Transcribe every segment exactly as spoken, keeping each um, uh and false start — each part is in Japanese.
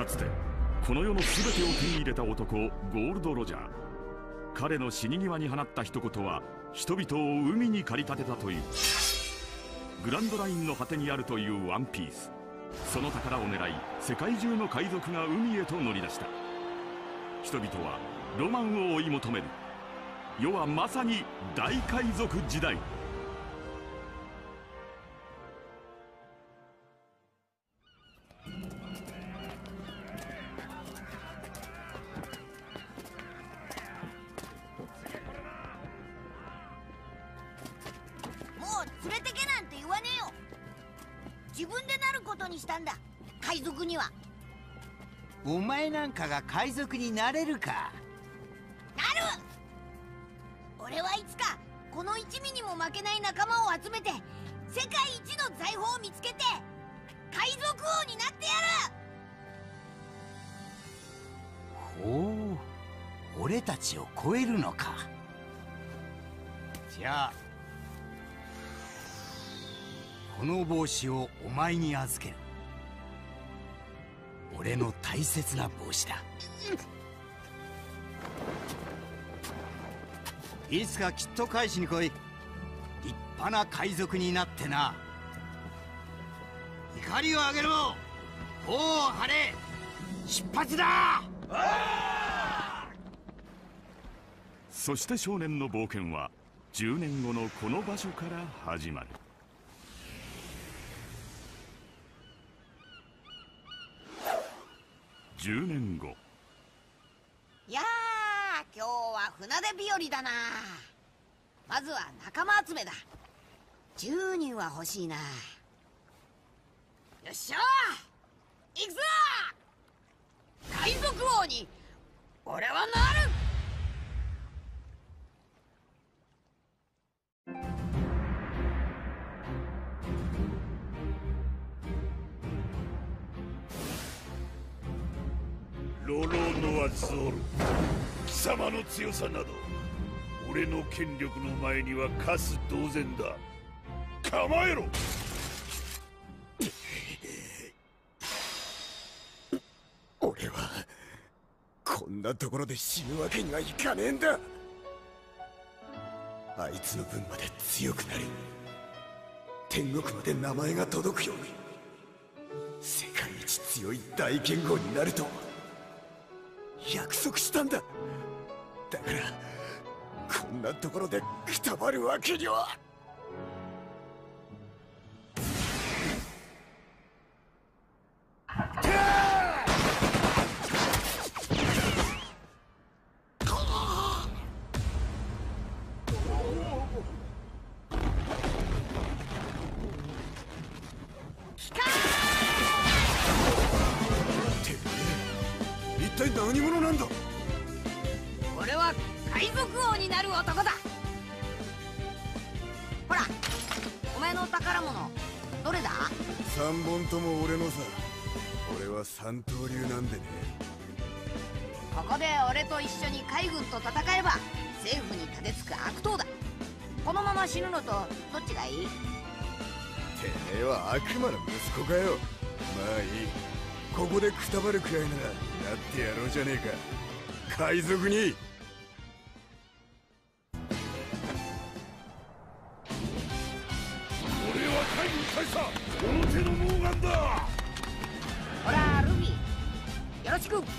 つてこの世の全てを手に入れた男ゴールド・ロジャー。彼の死に際に放った一言は人々を海に駆り立てたという。グランドラインの果てにあるというワンピース、その宝を狙い世界中の海賊が海へと乗り出した。人々はロマンを追い求める。世はまさに大海賊時代。 お前なんかが海賊になれるか。 なる。俺はいつかこの一味にも負けない仲間を集めて世界一の財宝を見つけて海賊王になってやる。 ほう、俺たちを超えるのか。じゃあこの帽子をお前に預ける。俺の大切な帽子だ。いつかきっと返しに来い。立派な海賊になってな。怒りを上げろ。頬を張れ。出発だ。 そして少年の冒険はじゅうねんごのこの場所から始まる。じゅうねんご。 いやー、今日は船出日和だな。まずは仲間集めだ。じゅうにんは欲しいな。よっしゃー、行くぞー。海賊王に俺はなる。 ロロノア・ゾール、貴様の強さなど俺の権力の前にはカス同然だ。構えろ。 俺はこんなところで死ぬわけにはいかねえんだ。あいつの分まで強くなり天国まで名前が届くように世界一強い大剣豪になると約束したんだ。だからこんなところでくたばるわけには。一体何者なんだ。 俺は海賊王になる男だ。ほら、お前の宝物どれだ。 三本とも俺のさ。俺は三刀流なんでね。 ここで俺と一緒に海軍と戦えば政府に立てつく悪党だ。このまま死ぬのとどっちがいい。 てめえは悪魔の息子かよ。まあいい、ここでくたばるくらいならなってやろうじゃねえか、海賊に。 俺は海軍大佐表のモーガンだ。 ほらルフィ、よろしく。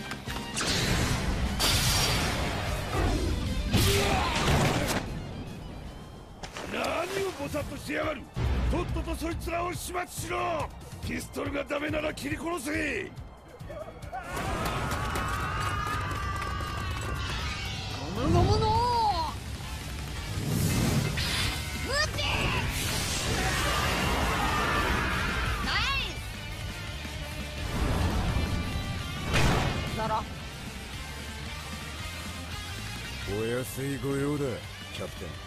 何をボサッとしてやがる。とっととそいつらを始末しろ。ピストルがダメなら切り殺せ。 ゴムゴムの撃て。ナイスだろ。 お安い御用だキャプテン。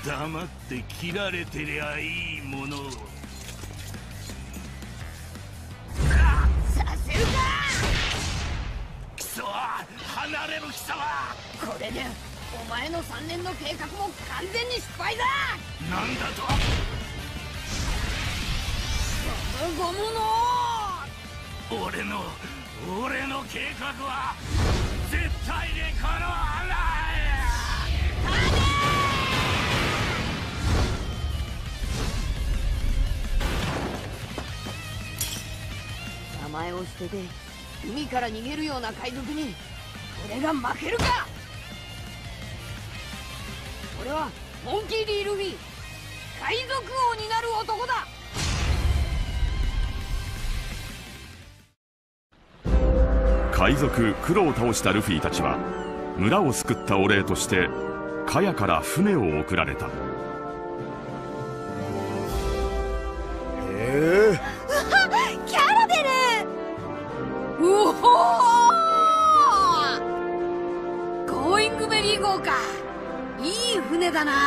黙って切られてりゃいいものを。 させるか。 貴様離れろ貴様。 これでお前のさんねんの計画も完全に失敗だ。 なんだと。 ゴムの俺の俺の計画は絶対に叶わない。 名前を捨てて海から逃げるような海賊に俺が負けるか。俺はモンキー・ディ・ルフィ、海賊王になる男だ。 海賊クロを倒したルフィたちは村を救ったお礼としてカヤから船を送られた。 へえ、 キャラベル。うおほー、ゴーイングベリー号か。いい船だな。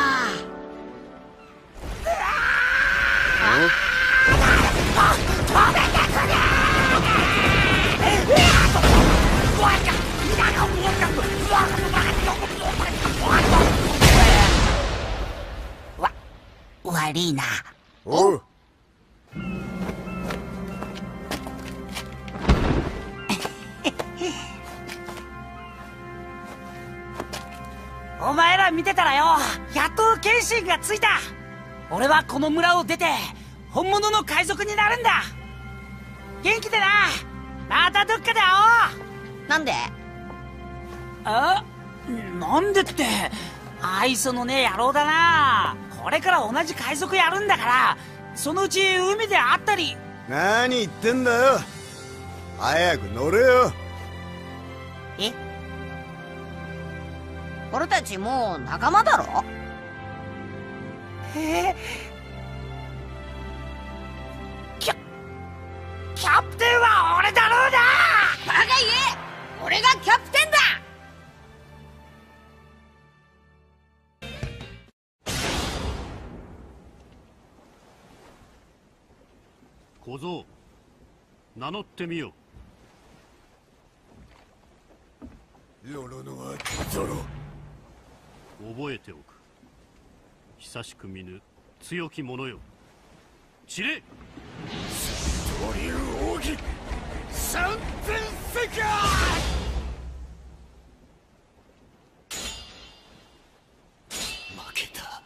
わ悪いな。 おう。 お前ら見てたらよ、やっと決心がついた。俺はこの村を出て本物の海賊になるんだ。元気でな。またどっかで会おう。 なんで？ あ、なんでって、愛想のねえ野郎だな。これから同じ海賊やるんだから、そのうち海で会ったり。 何言ってんだよ。早く乗れよ。 え？俺たちもう仲間だろ？ えー、キャキャプテンは俺だろうな。 バカ言え！俺がキャプテンだ。 小僧、名乗ってみよ。 ロロノアゾロ。 覚えておく。久しく見ぬ強き者よ。散れ。 ドリル奥義三千世界。 負けた。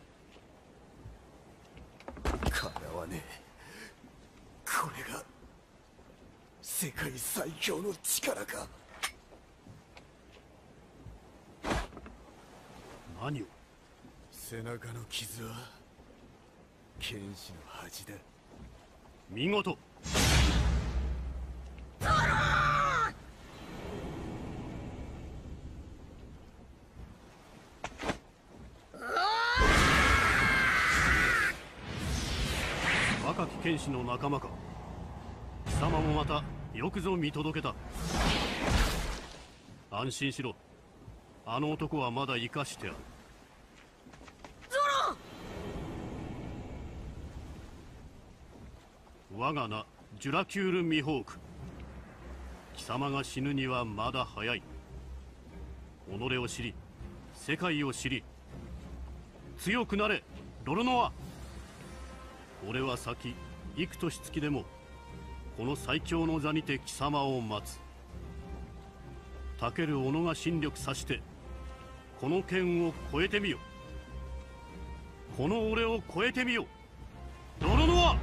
かなわねえ。これが世界最強の力か。 何を。 背中の傷は剣士の恥だ。 見事。若き剣士の仲間か。貴様もまたよくぞ見届けた。安心しろ。あの男はまだ生かしてある。我が名ジュラキュール・ミホーク。貴様が死ぬにはまだ早い。己を知り世界を知り強くなれロロノア。俺は先幾年月でもこの最強の座にて貴様を待つ。たける己が神力さしてこの剣を越えてみよ。この俺を越えてみよロロノア。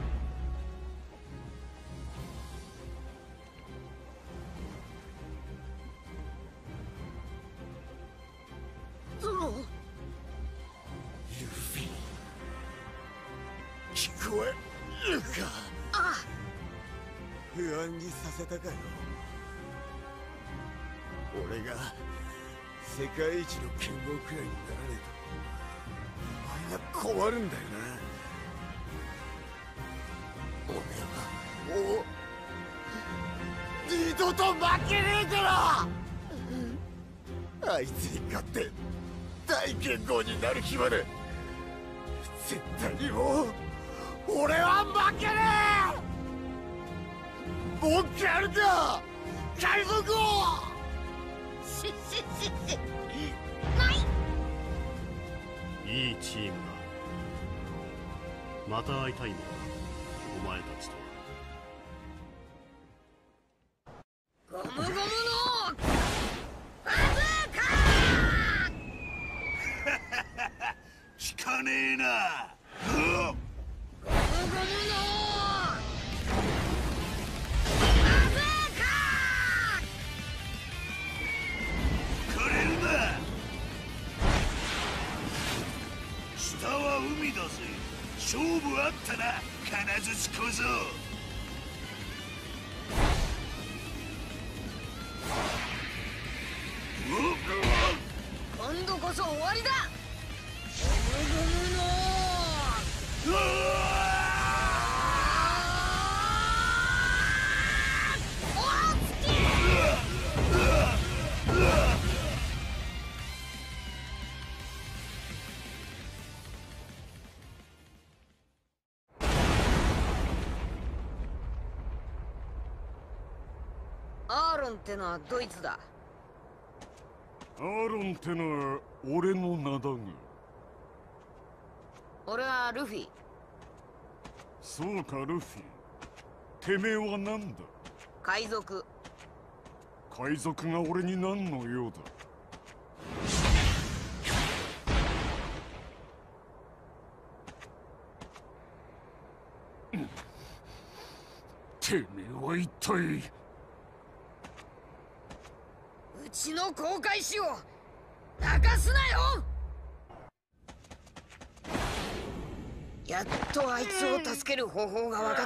ルフィ、聞こえるか。不安にさせたかよ。俺が世界一の剣豪くらいにならねえとお前が困るんだよな。俺はもう二度と負けねえから。あいつに勝って大剣豪になる日まで絶対にもう俺は負けねえ。もう一回やるか海賊王。 ししししないいいチームだ。また会いたいもんだ、お前たちと。 ゴムゴムのバズーカ聞かねえな。うっゴムゴムのバズーカ枯れるな。下は海だぜ。勝負あったな、金槌小僧。 今度こそ終わりだ。ゴムゴムのうわおつきアーロンってのはドイツだ。 アーロンってのは俺の名だが。 俺はルフィ。 そうかルフィ、てめえは何だ。 海賊。 海賊が俺に何の用だ。てめえは一体。 うちの航海士を泣かすなよ。やっとあいつを助ける方法が分かった。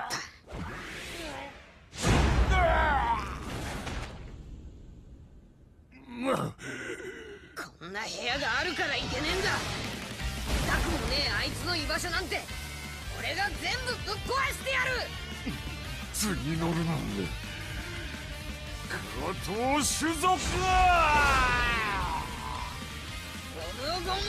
こんな部屋があるからいけねえんだ。痛くもねえあいつの居場所なんて俺が全部ぶっ壊してやる。 次乗るなんだ。加藤種族はゴムゴムの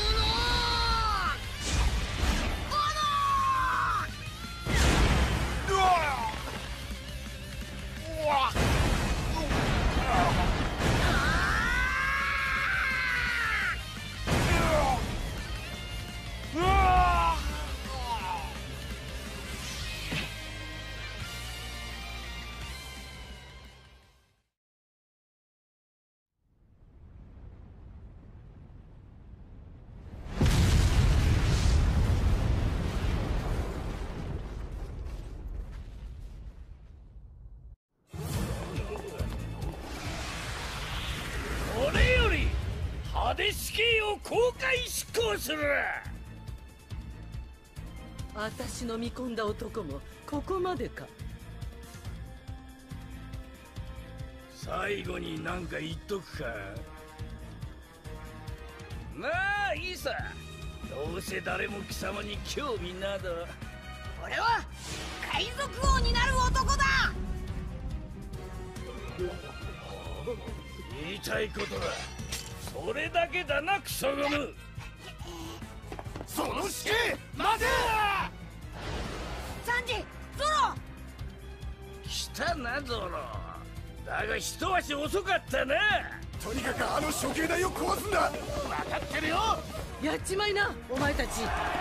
これより派手死刑を公開執行する。 私の見込んだ男もここまでか。 最後に何か言っとくか。まあいいさ、どうせ誰も貴様に興味など。 俺は海賊王になる男だ。 言いたいことだ。それだけだなクソゴム。 その死刑待て。 サンジ、ゾロ。 来たなゾロ。だが一足遅かったな。 とにかくあの処刑台を壊すんだ。 分かってるよ。 やっちまいなお前たち。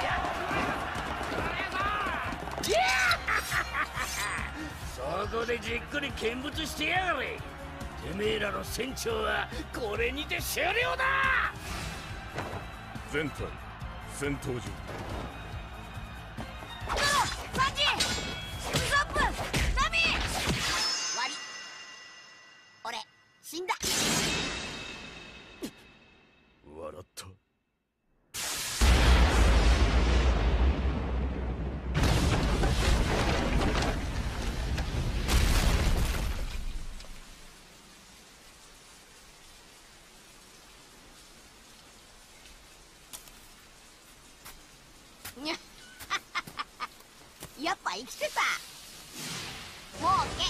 そこでじっくり見物してやがれ。てめえらの船長はこれにて終了だ。 全体戦闘場。 サンジ、シムザップ、ナミ。終わり。俺死んだ。 笑った。 にゃやっぱ生きてた。もうけ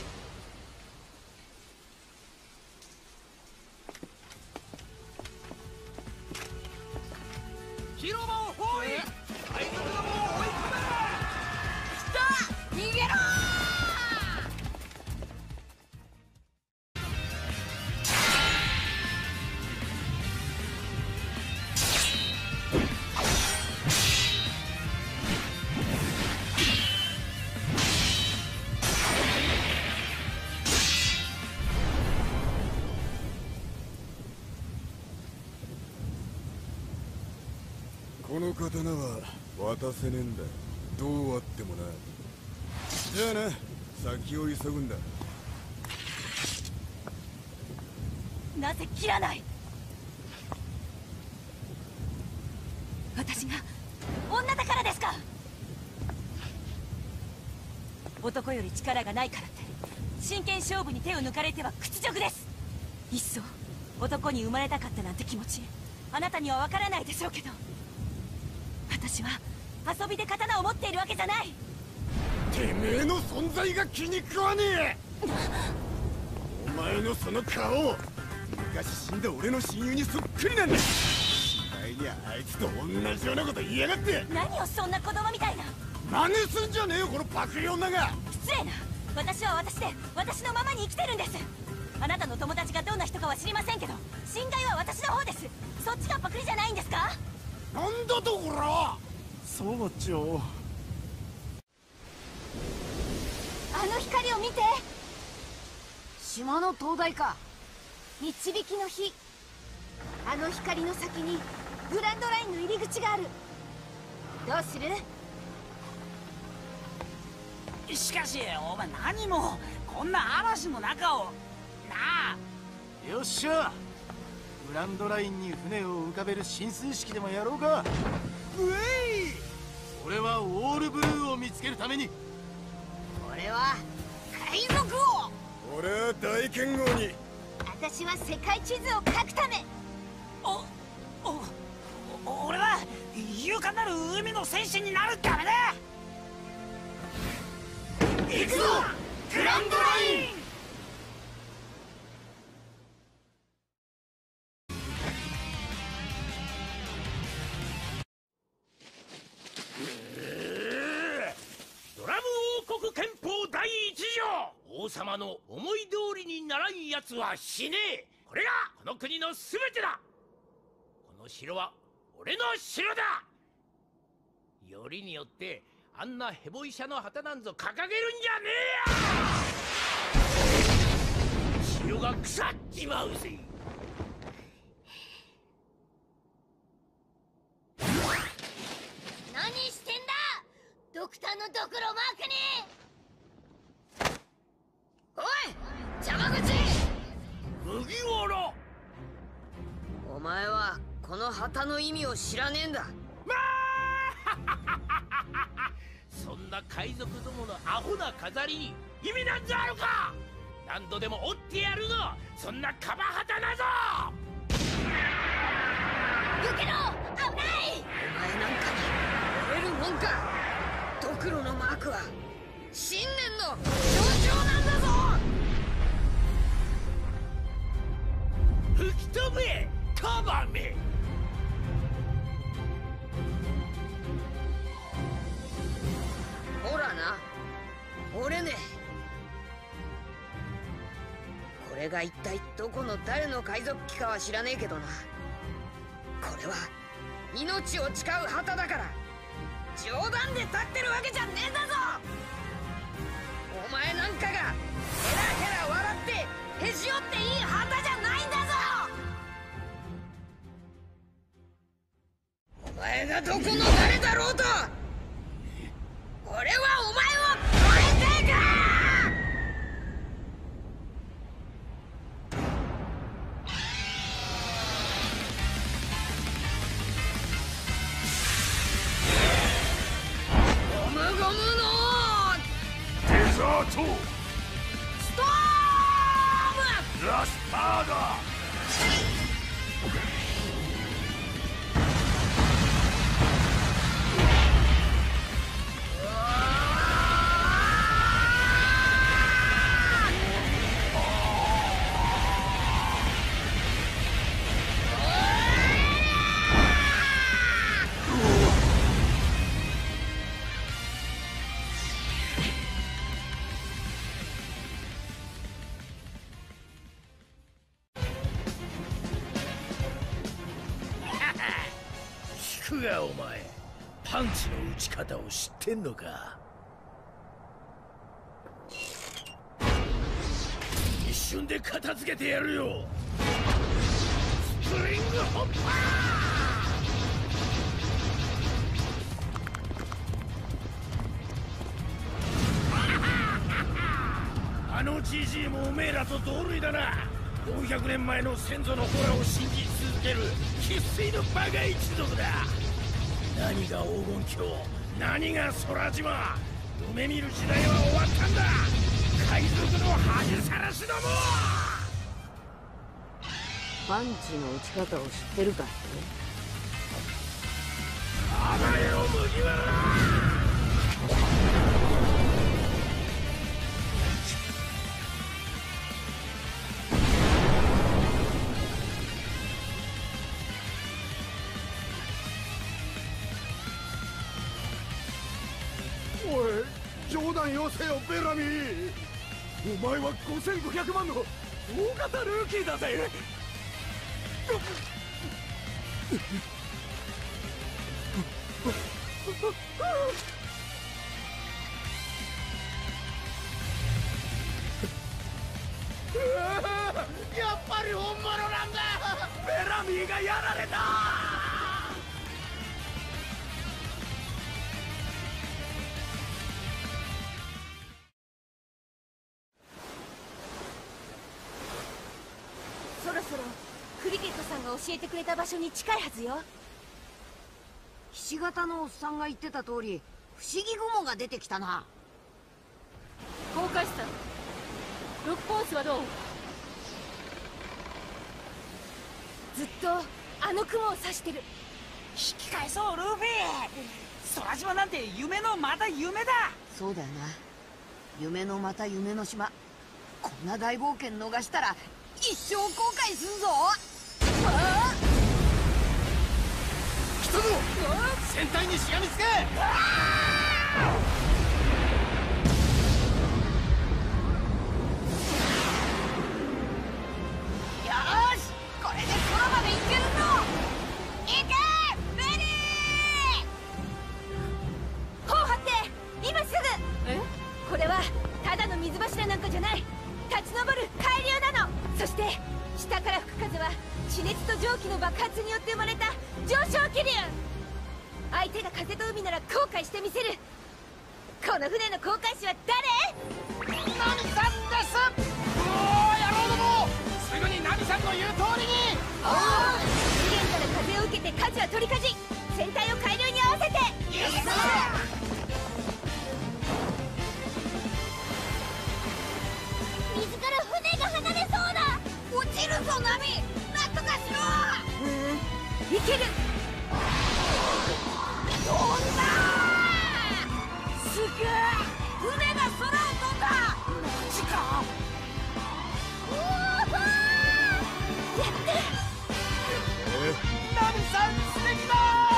この刀は渡せねえんだ。どうあってもな。じゃあな、先を急ぐんだ。 なぜ切らない？私が女だからですか？男より力がないからって真剣勝負に手を抜かれては屈辱です。いっそ男に生まれたかったなんて気持ちあなたには分からないでしょうけど、私は遊びで刀を持っているわけじゃない。 てめえの存在が気に食わねえ。お前のその顔、昔死んだ俺の親友にそっくりなんだ。次第にあいつと同じようなこと言いやがって。 何をそんな子供みたいな。 真似すんじゃねえよこのパクリ女が。 失礼な。私は私で私のままに生きてるんです。あなたの友達がどんな人かは知りませんけど、侵害は私の方です。そっちがパクリじゃないんですか？ なんだとこら。 総長、 あの光を見て。 島の灯台か。 導きの火。あの光の先にグランドラインの入り口がある。どうする？ しかしお前何もこんな嵐の中をなあ。 よっしゃ、グランドラインに船を浮かべる進水式でもやろうか。 うえい。 それはオールブルーを見つけるために。 俺は海賊王。 俺は大剣豪に。 私は世界地図を書くため。 おおお俺は勇敢なる海の戦士になるためだ。 行くぞグランドライン。 ドラム王国憲法第一条、王様の思い通りにならん奴は死ねえ。これがこの国の全てだ。この城は俺の城だ。よりによってあんなヘボ医者の旗なんぞ掲げるんじゃねえや。城が腐っちまうぜ。 何してんだドクターのドクロマークに。 おい邪魔口。 麦わら。 お前はこの旗の意味を知らねえんだ。 まあそんな海賊どものアホな飾りに意味なんざあるか。何度でも追ってやるぞ、そんなカバ旗なぞ。 避けろ、危ない。 お前なんかに折れるもんか。ドクロのマークは信念の象徴なんだぞ。 吹き飛べカバめ。 ほらな、折れねえ。これが一体どこの誰の海賊機かは知らねえけどな。これは命を誓う旗だから冗談で立ってるわけじゃねえんだぞ。お前なんかがヘラヘラ笑ってへし折っていい旗じゃないんだぞ。お前がどこの誰だろうと俺はお前を超えていく。ゴムゴムのデザートストーム。 ラスターだ。聞くがお前、パンチの打ち方を知ってんのか。一瞬で片付けてやるよ。スプリングホッパー。 あのじじいもおめえらと同類だな。よんひゃくねんまえの先祖のホラを信じ続ける生粋のバカ一族だ。何が黄金鏡、何が空島、夢見る時代は終わったんだ。海賊の恥さらしども。 パンチの打ち方を知ってるかい？ 甘えろ麦わら。 おい、冗談よせよベラミー。お前はごせんごひゃくまんの大型ルーキーだぜ。やっぱり本物なんだ。ベラミーがやられた。 そろそろクリケットさんが教えてくれた場所に近いはずよ。 ひし形のおっさんが言ってた通り、不思議雲が出てきたな。 高架下ロックポンスはどう？ ずっとあの雲を指してる。 引き返そうルフィ。空島なんて夢のまた夢だ。 そうだよな、夢のまた夢の島。こんな大冒険逃したら一生後悔すんぞ。あ来たぞ。船体にしがみつけ。 よーし、これで空まで行けるぞ。行けベリー。 頬張って今すぐ。 え？ これはただの水柱なんかじゃない。立ち上る海流なの。そして下から吹く風は地熱と蒸気の爆発によって生まれた上昇気流。相手が風と海なら後悔してみせる。この船の航海士は誰？ ナミさんです。おー、野郎ども、すぐにナミさんの言う通りに。 おお、資源から風を受けて舵は取り舵。船体を海流に合わせて。 イエス。 水から船が離れそうだ。 落ちるぞナミ、なんとかしろ。 うん、いける。 飛んだ。 すげえ、 船が空を飛んだ。マジか。 おお、やった。 ナミさん素敵だ。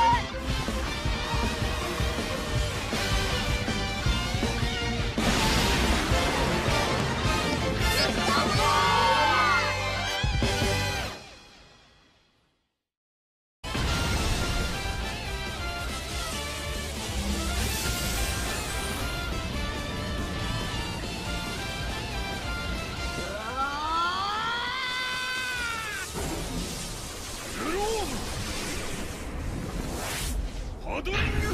ハドリング。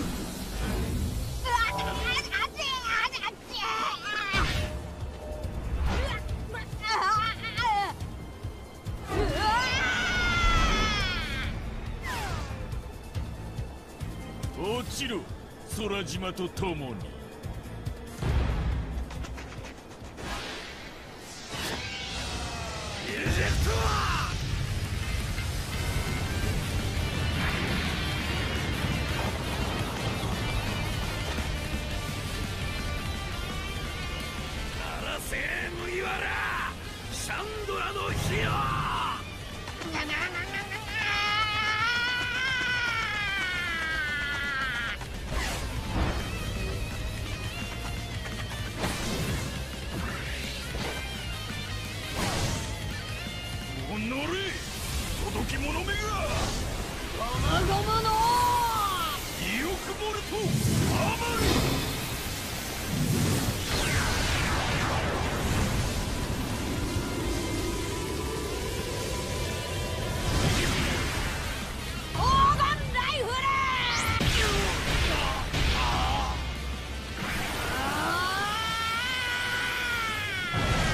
落ちろ空島と共に。 エジェクトは鳴らせ麦わら、シャンドラの火よ。 乗れ届き者めが。 ゴムゴムのイオクボルトアマル。 オーガンライフル。 こ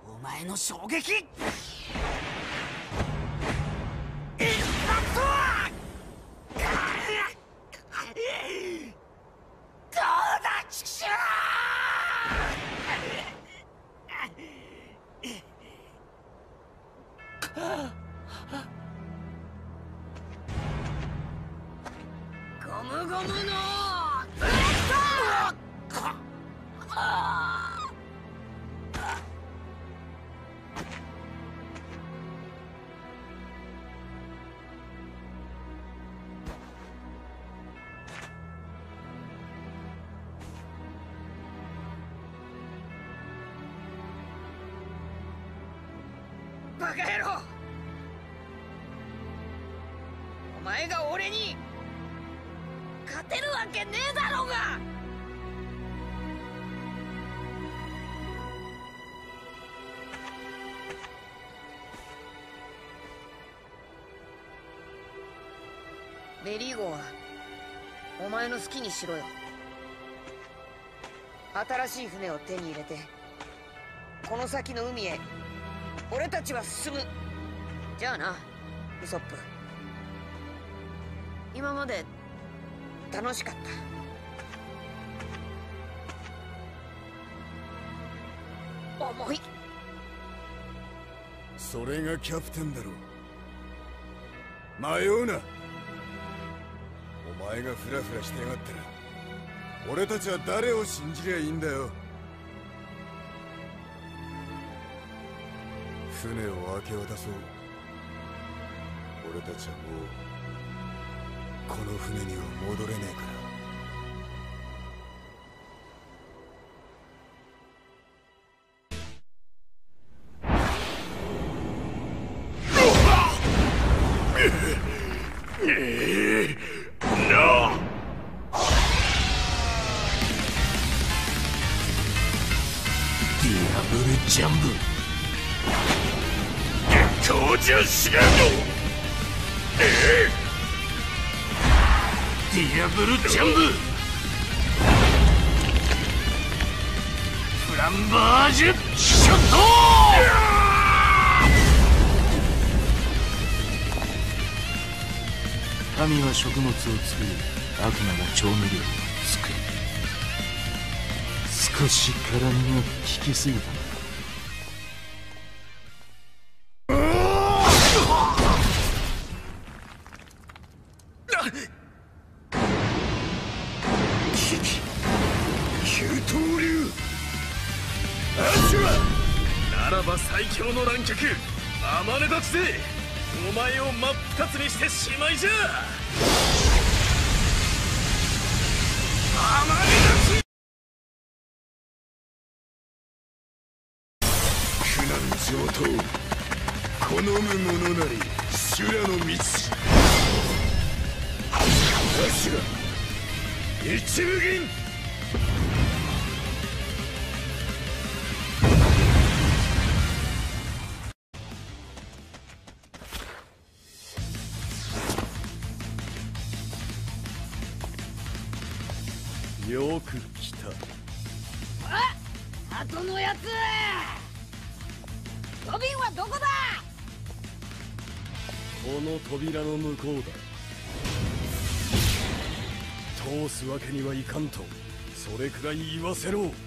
お前の衝撃一発はどうだチクショーゴムゴムのブレッドバカ野郎、お前が俺に勝てるわけねえだろうが。ベリー号はお前の好きにしろよ。新しい船を手に入れてこの先の海へ俺たちは進む。じゃあなウソップ、今まで楽しかった。重い。 それがキャプテンだろう。迷うな。お前がフラフラしてやがったら俺たちは誰を信じりゃいいんだよ。船を明け渡そう。俺たちはもうこの船には戻れねえから。 ディアブルジャンブ月光樹シガンド、えー、ディアブルジャンブフランバージュショット。神は食物を作り、悪魔が調味料を作る。少し辛みが効きすぎたな。 九刀流アシュラならば最強の乱脚天音立ちでお前を真っ二つにしてしまいじゃ。天音立ち苦難上等好む者なり修羅の道。アシュラ一無銀。よく来た。 あ、後のやつ。ロビンはどこだ。 この扉の向こうだ。通すわけにはいかんとそれくらい言わせろ。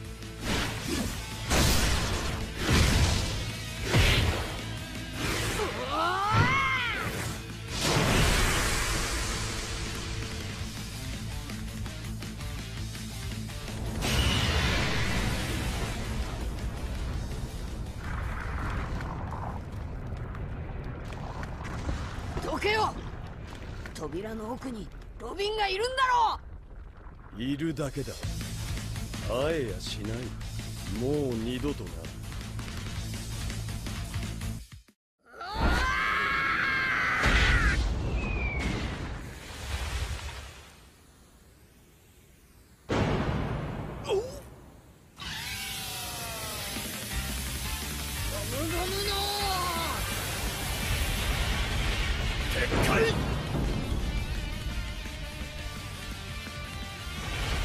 どけよ。扉の奥にロビンがいるんだろう。 いるだけだ。会えやしない。もう二度とな。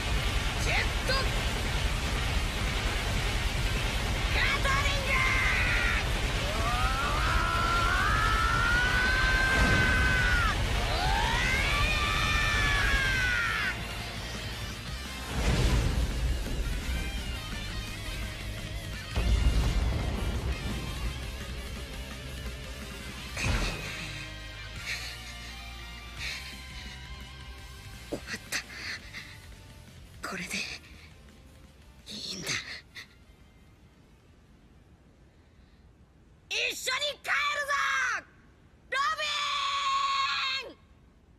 ジェットガトリング。 緒に帰るぞロビン。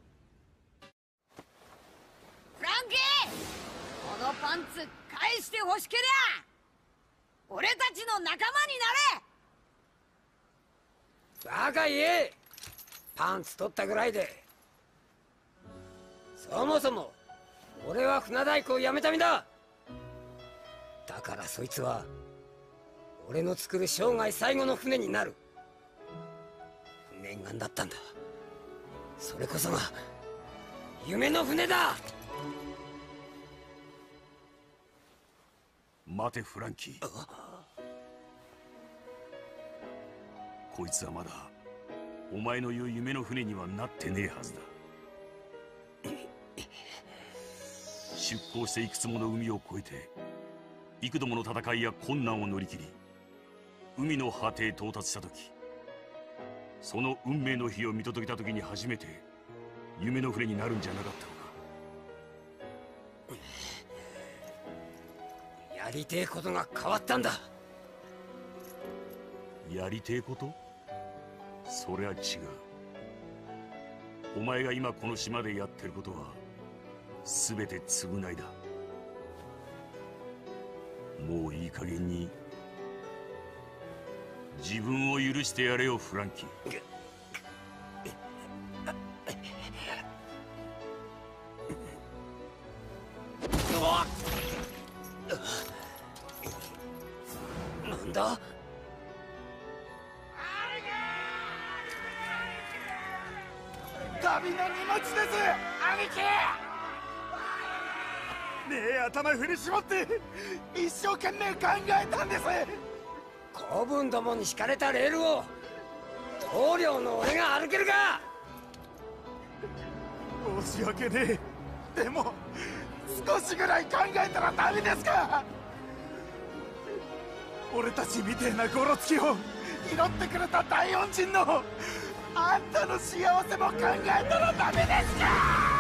フランキー、このパンツ返してほしけりゃ俺たちの仲間になれ。 バカ言え。パンツ取ったぐらいで。そもそも俺は船大工を辞めた身だ。だからそいつは俺の作る生涯最後の船になる念願だったんだ。それこそが夢の船だ。 待てフランキー、こいつはまだお前の言う夢の船にはなってねえはずだ。出港していくつもの海を越えて幾度もの戦いや困難を乗り切り海の果てへ到達した時、その運命の日を見届けた時に初めて夢の船になるんじゃなかったのか。 やりてえことが変わったんだ。 やりてえこと？そりゃ違う。お前が今この島でやってることは全て償いだ。もういい加減に自分を許してやれよフランキー。 なんだ？ 旅の荷物です、兄貴。ねえ、頭振り絞って一生懸命考えたんです。 子分どもに敷かれたレールを棟梁の俺が歩けるか。 申し訳ねえ。でも少しぐらい考えたらダメですか。俺たちみてえなゴロつきを拾ってくれた大恩人のあんたの幸せも考えたらダメですか。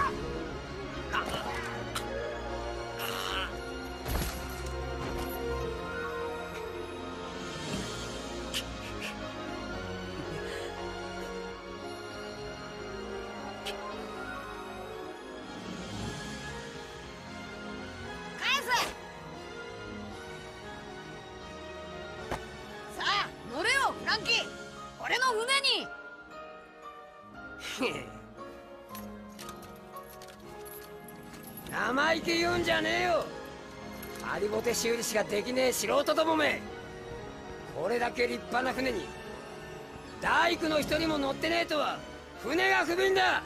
生意気言うんじゃねえよ。ハリボテ修理しかできねえ素人どもめ。これだけ立派な船に大工の一人も乗ってねえとは船が不憫だ。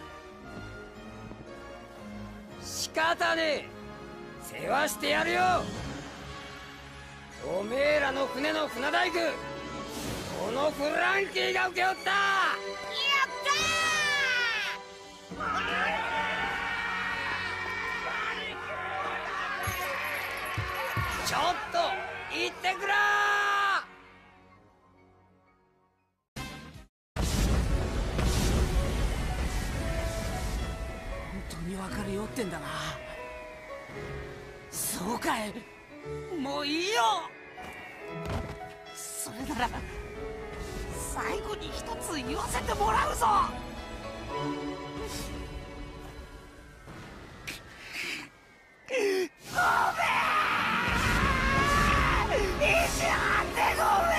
仕方ねえ、世話してやるよ。おめえらの船の船大工、このフランキーが請け負った。ちょっと行ってくら本当に別れよってんだな。そうかい、もういいよ。それなら最後に一つ言わせてもらうぞ。ごめん、意地張ってごめ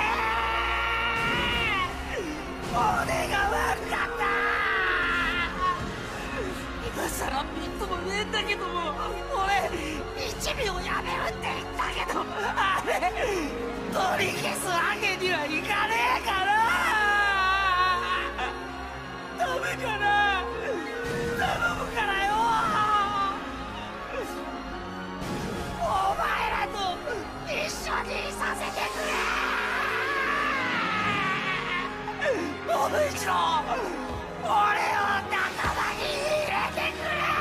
ん。俺が悪かった。今さらみっともねえんだけども、俺一秒やめるって言ったけど、あれ取り消すわけにはいかねえから。ダメかな、頼むからよ。お前らと一緒にいさせてくれ。もう一度俺を仲間に入れてくれ。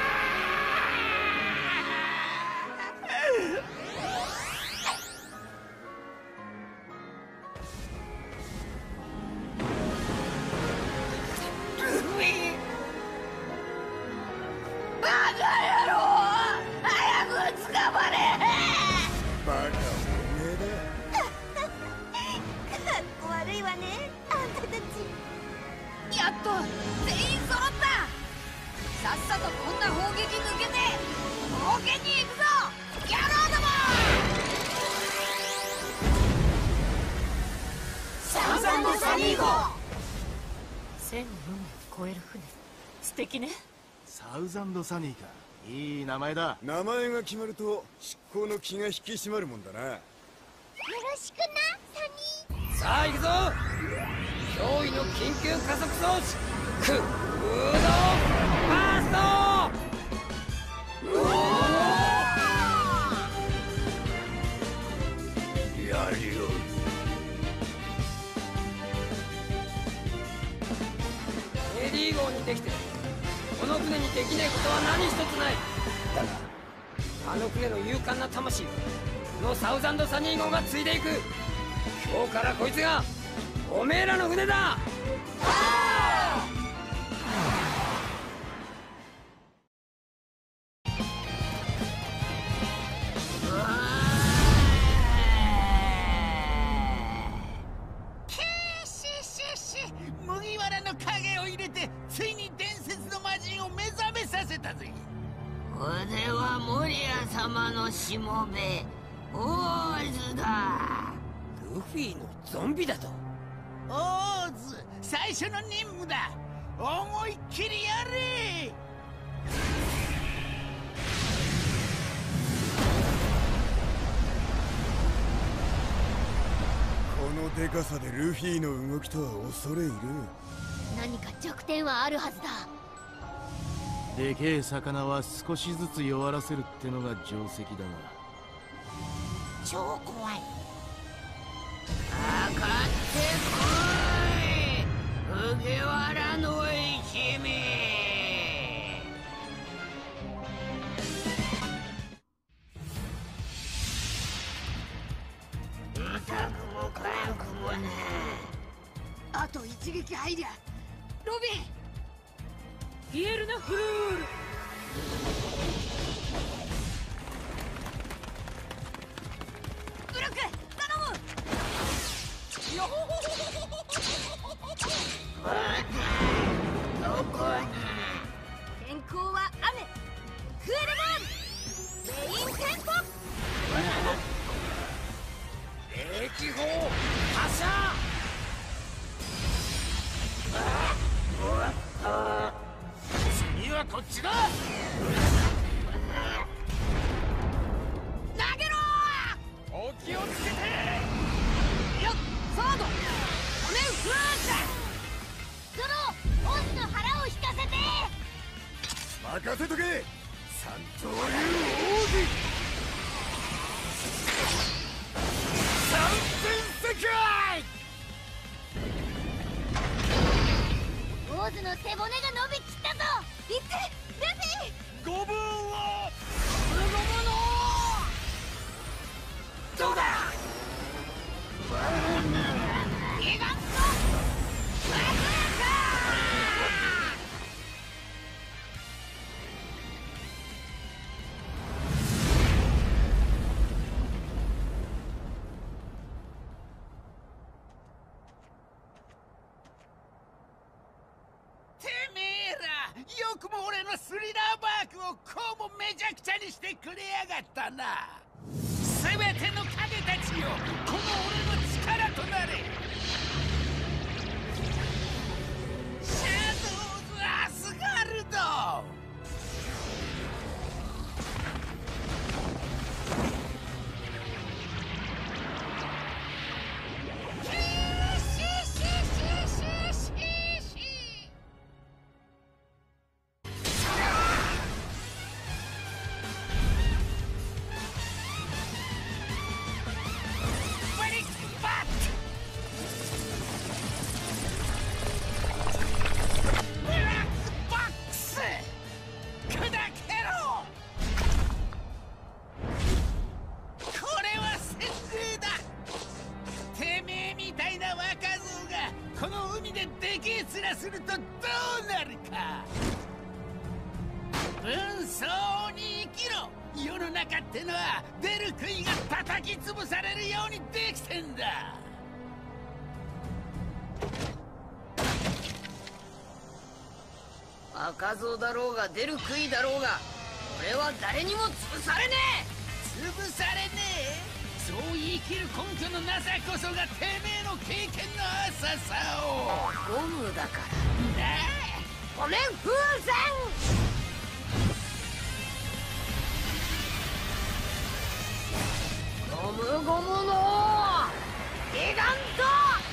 ルフィ、バカ野郎、早く捕まれ。 バカおめえだ。 かっこ悪いわね。 と全員揃った。さっさとこんな砲撃抜けて冒険に行くぞ野郎ども。 サウザンドサニー号。千の海を越える船、素敵ね。 サウザンドサニーか、いい名前だ。 名前が決まると執行の気が引き締まるもんだな。よろしくなサニー。 さあ行くぞ。驚異の緊急加速装置クードファースト。 やるよ。 エディ号にできてこの船にできないことは何一つない。だがあの船の勇敢な魂をこのサウザンドサニー号が継いでいく。今日からこいつがおめえらの船だ。 麦わらの影を入れてついに伝説の魔人を目覚めさせたぜ。 俺はモリア様のしもべオーズだ。 ルフィのゾンビだと。 オーズ、最初の任務だ。思いっきりやれ。 このデカさでルフィの動きとは恐れ入る。 何か弱点はあるはずだ。 でけえ魚は少しずつ弱らせるってのが定石だな。 超怖い。かかってこい麦わらの一味。痛くも痒くもね。あと一撃入りゃロビン。 ピエルナフルール。 ブルック頼む。よどこに。 天候は雨。クールダウン。メインテンポ。 兵器砲発射。次はこっちだ。 投げろ。 お気をつけて。 よっソード。骨フラーシャ。 ドロー、オスの腹を引かせて。 任せとけ三刀流王子。三千世界。 オーズの背骨が伸びきったぞ。いってルフィ。 ごぶんを俺のもの。 どうだ。 ギガントバズーカ。 てめえらよくも俺のスリラーバークをこうもめちゃくちゃにしてくれやがったな。全ての影たちよ、この俺の力となれ。シャドウズ・アスガルド。この海ででけえ面するとどうなるか。分相応に生きろ。世の中ってのは出る杭が叩き潰されるようにできてんだ。 若造だろうが出る杭だろうが俺は誰にも潰されねえ。潰されねえ。そう言い切る根拠のなさこそがてめえの経験の浅さを。 ゴムだからなあ。俺風船ゴムゴムのギガント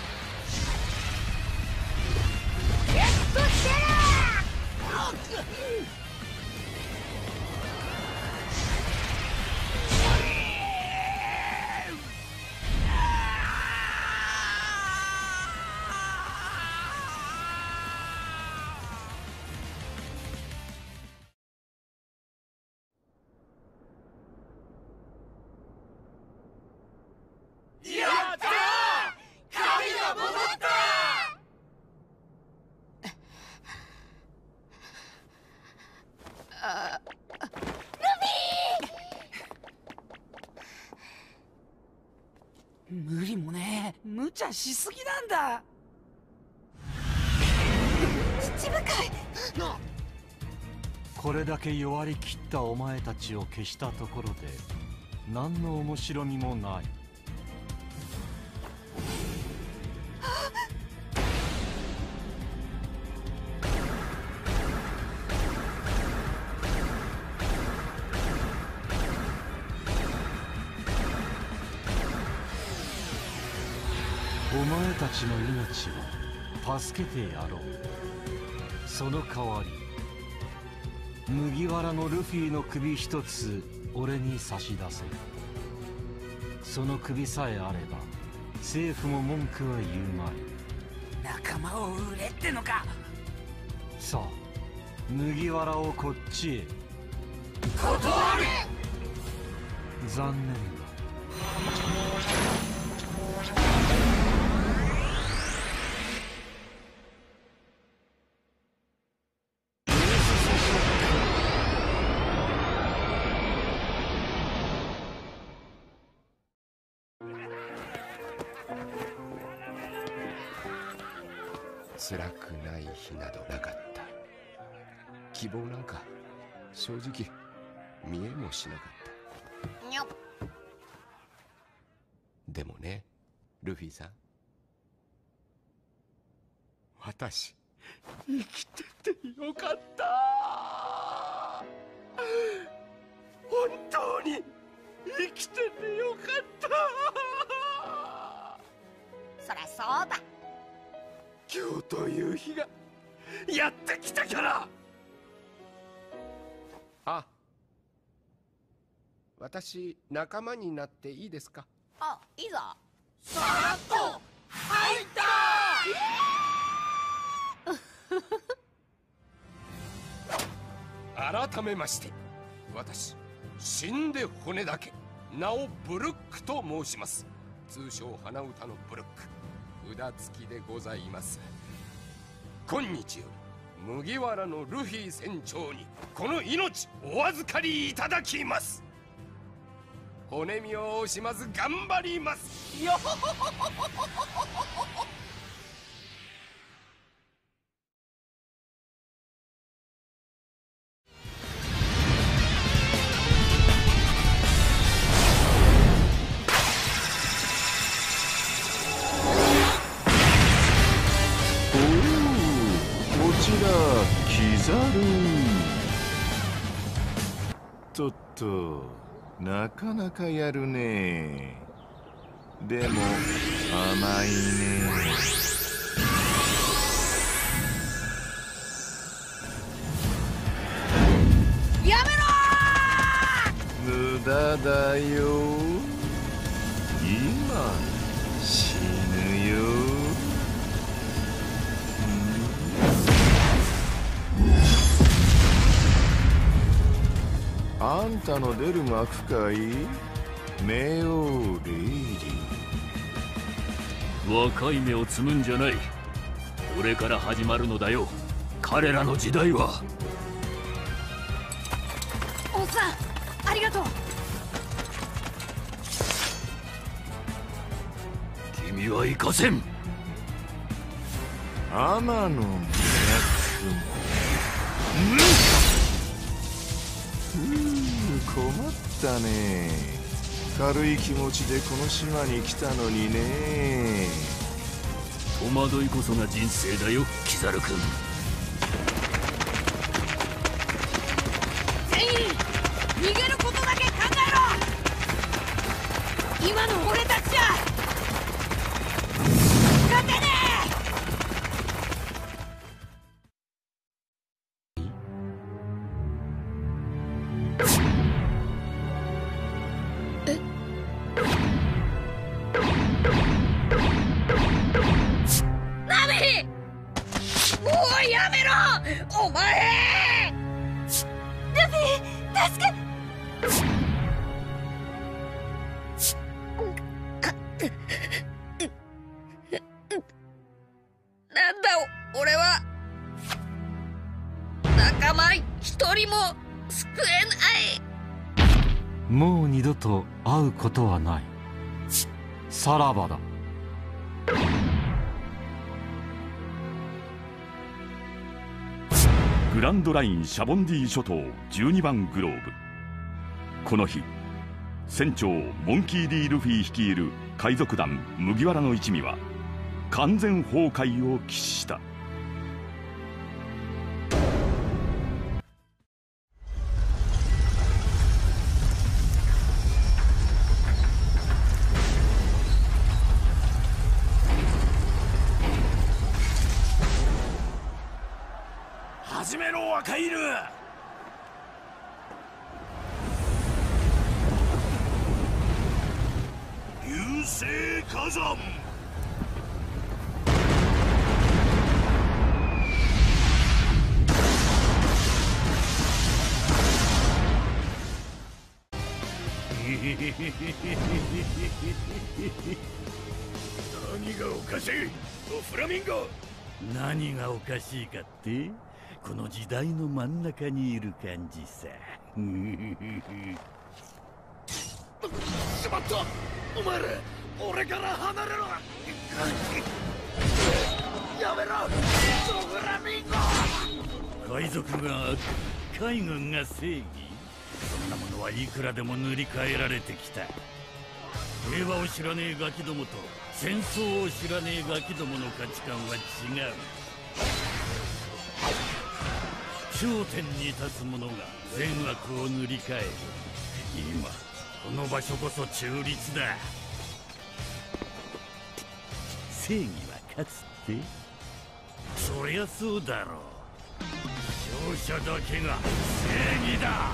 ゲットしてる。 無理もねえ。無茶しすぎなんだ。 七部会。 これだけ弱り切ったお前たちを消したところで何の面白みもない。お前たちの命を助けてやろう。その代わり麦わらのルフィの首一つ俺に差し出せ。その首さえあれば政府も文句は言うまい。 仲間を売れってのか。 さあ麦わらをこっちへ。 断る。 残念だ。 辛くない日などなかった。希望なんか正直見えもしなかった。 にょっ。 でもねルフィさん、私生きててよかった。本当に生きててよかった。 そりゃそうだ。 今日という日がやってきたから。あ、私仲間になっていいですか？ あ、いいぞ。 さらっと入った改めまして私死んで骨だけ名をブルックと申します。通称鼻歌のブルック札付きでございます。今日より麦わらのルフィ船長にこの命お預かりいただきます。骨身を惜しまず頑張りますよ。 とっとなかなかやるね。でも甘いね。 やめろー。無駄だよ。今死ぬよ。あんたの出る幕かい冥王レイジ。 若い芽を摘むんじゃない。これから始まるのだよ彼らの時代は。 おっさんありがとう。 君は行かせん。 天の脈も困ったね。軽い気持ちでこの島に来たのにね。 戸惑いこそが人生だよ、キザル君。 全員逃げることだけ考えろ。今の俺たちじゃ勝てねえ。ナミ、もうやめろお前。 ルフィ、助け。 なんだ俺は。仲間一人も救えない。 もう二度と会うことはない。さらばだ。 グランドラインシャボンディ諸島じゅうにばんグローブ。この日、船長モンキー・ディ・ルフィ率いる海賊団麦わらの一味は完全崩壊を喫した。 始めろ赤い犬。流星火山。何がおかしいドフラミンゴ。 何がおかしいかって、この時代の真ん中にいる感じさ。 しまった、お前ら俺から離れろ。やめろドフラミンゴ。 海賊が悪、海軍が正義、そんなものはいくらでも塗り替えられてきた。平和を知らねえガキどもと戦争を知らねえガキどもの価値観は違う。頂点に立つ者が善悪を塗り替える。今この場所こそ中立だ。正義は勝つって？そりゃそうだろう。勝者だけが正義だ。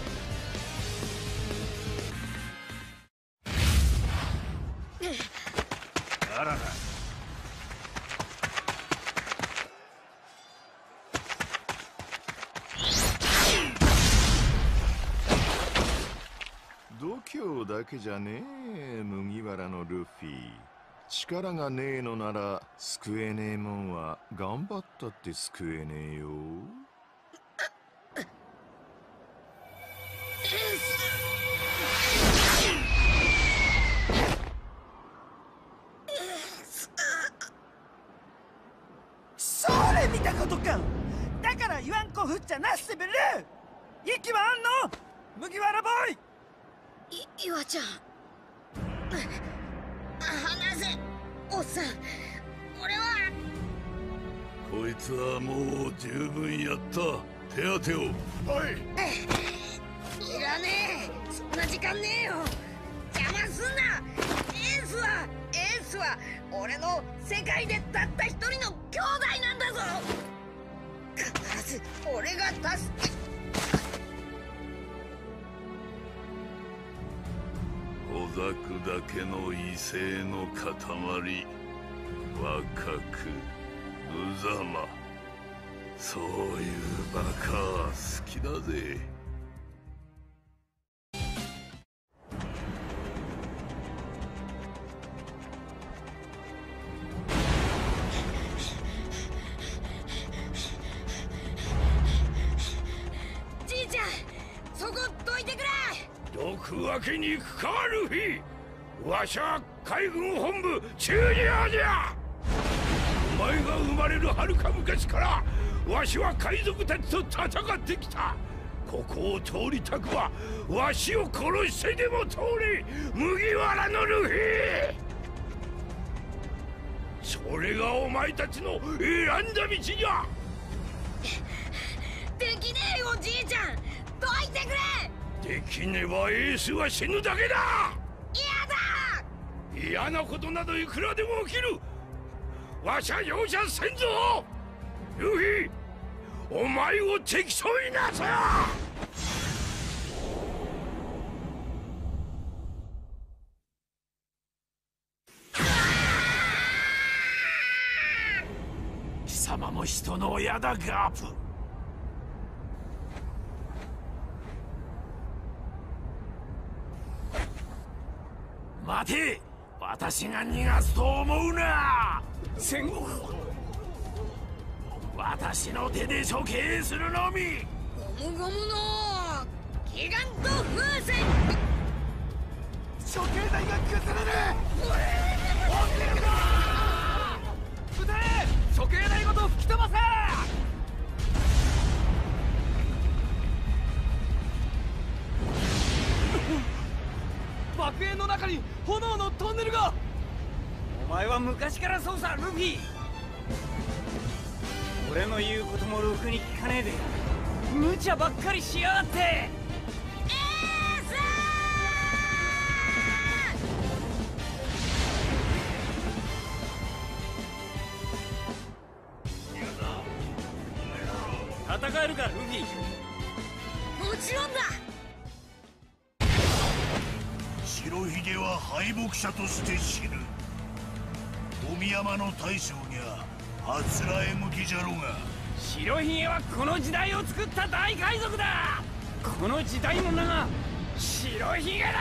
あらら。 度胸だけじゃねえ麦わらのルフィ。力がねえのなら救えねえもんは頑張ったって救えねえよ。 それ見たことか。だから言わんこふっちゃなっせべる。息はあんの麦わらボーイ。 い岩ちゃん、離せおっさん。俺はこいつはもう十分やった。手当てを。はい。 いらねえ、そんな時間ねえよ。邪魔すんな。エースはエースは俺の世界でたった一人の兄弟なんだぞ。必ず俺が助け。 ほざくだけの威勢の塊。若く無様。そういうバカは好きだぜ。 じいちゃん、そこどいてくれ。 どくわけにいくかルフィ。わしゃ海軍本部中将じゃ。お前が生まれるはるか昔からわしは海賊たちと戦ってきた。ここを通りたくばわしを殺してでも通れ、麦わらのルフィ。それがお前たちの選んだ道じゃ。 できねえよおじいちゃん、どいてくれ。 できねばエースは死ぬだけだ。 嫌だ。 嫌なことなどいくらでも起きる。わしは容赦せんぞ。ルフィ、お前を敵といなさ。 貴様も人の親だガープ。待て、私が逃がすと思うな。戦国、私の手で処刑するのみ。 ゴムゴムのギガント風船。 処刑台が崩れる。起きるか。撃て、処刑台ごと吹き飛ばせ。爆炎の中に炎のトンネルが。 お前は昔からそうさルフィ。俺の言うこともろくに聞かねえで無茶ばっかりしやがって。エースー。戦えるかルフィ。 もちろんだ。 白ひげは敗北者として死ぬ。富山の大将にゃあつらえ向きじゃろうが。 白ひげはこの時代を作った大海賊だ。この時代の名が白ひげだ。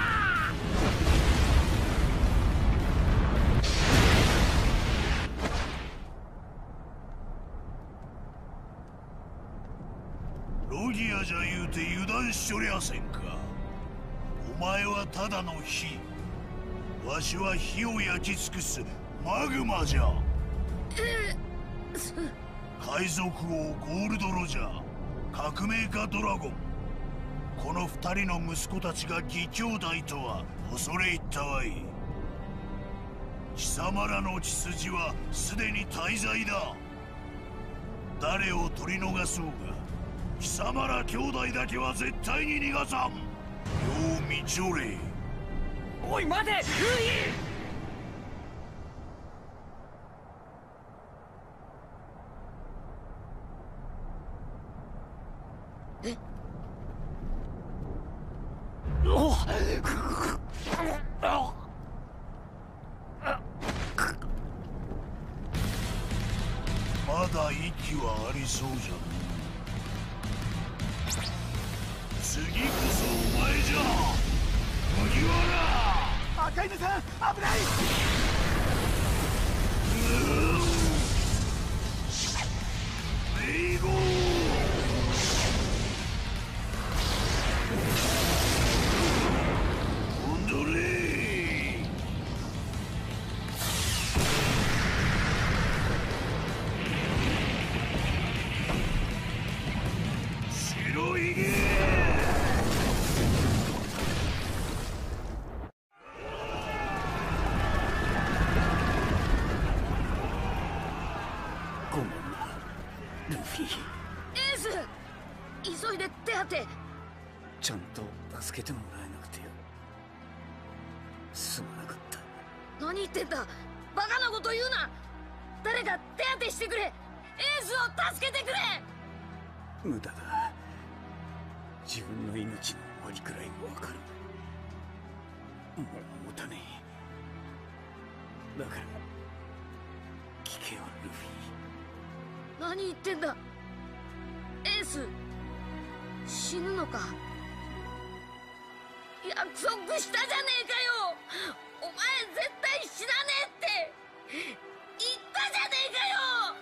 ロギアじゃ言うて油断しとりゃせんか。お前はただの火、わしは火を焼き尽くすマグマじゃ。海賊王ゴールド・ロジャー、革命家ドラゴン、この二人の息子たちが義兄弟とは恐れ入ったわい。貴様らの血筋はすでに大罪だ。誰を取り逃そうが貴様ら兄弟だけは絶対に逃がさん。よう見ちょれ。 おい待てルフィ。えおっまだ息はありそうじゃな。次こそお前じゃ麦わら。 赤犬さん危ない。 メイゴー。オンドレー。白ひげ。 ごめんなルフィ。 エース、急いで手当て。 ちゃんと助けてもらえなくてよすまなかった。 何言ってんだ、バカなこと言うな。誰か手当てしてくれ。エースを助けてくれ。 無駄だ。自分の命の終わりくらいわかる。もう持たねえ。だから聞けよルフィ。 何言ってんだ。エース死ぬのか。約束したじゃねえかよ。お前絶対死なねえって言ったじゃねえかよ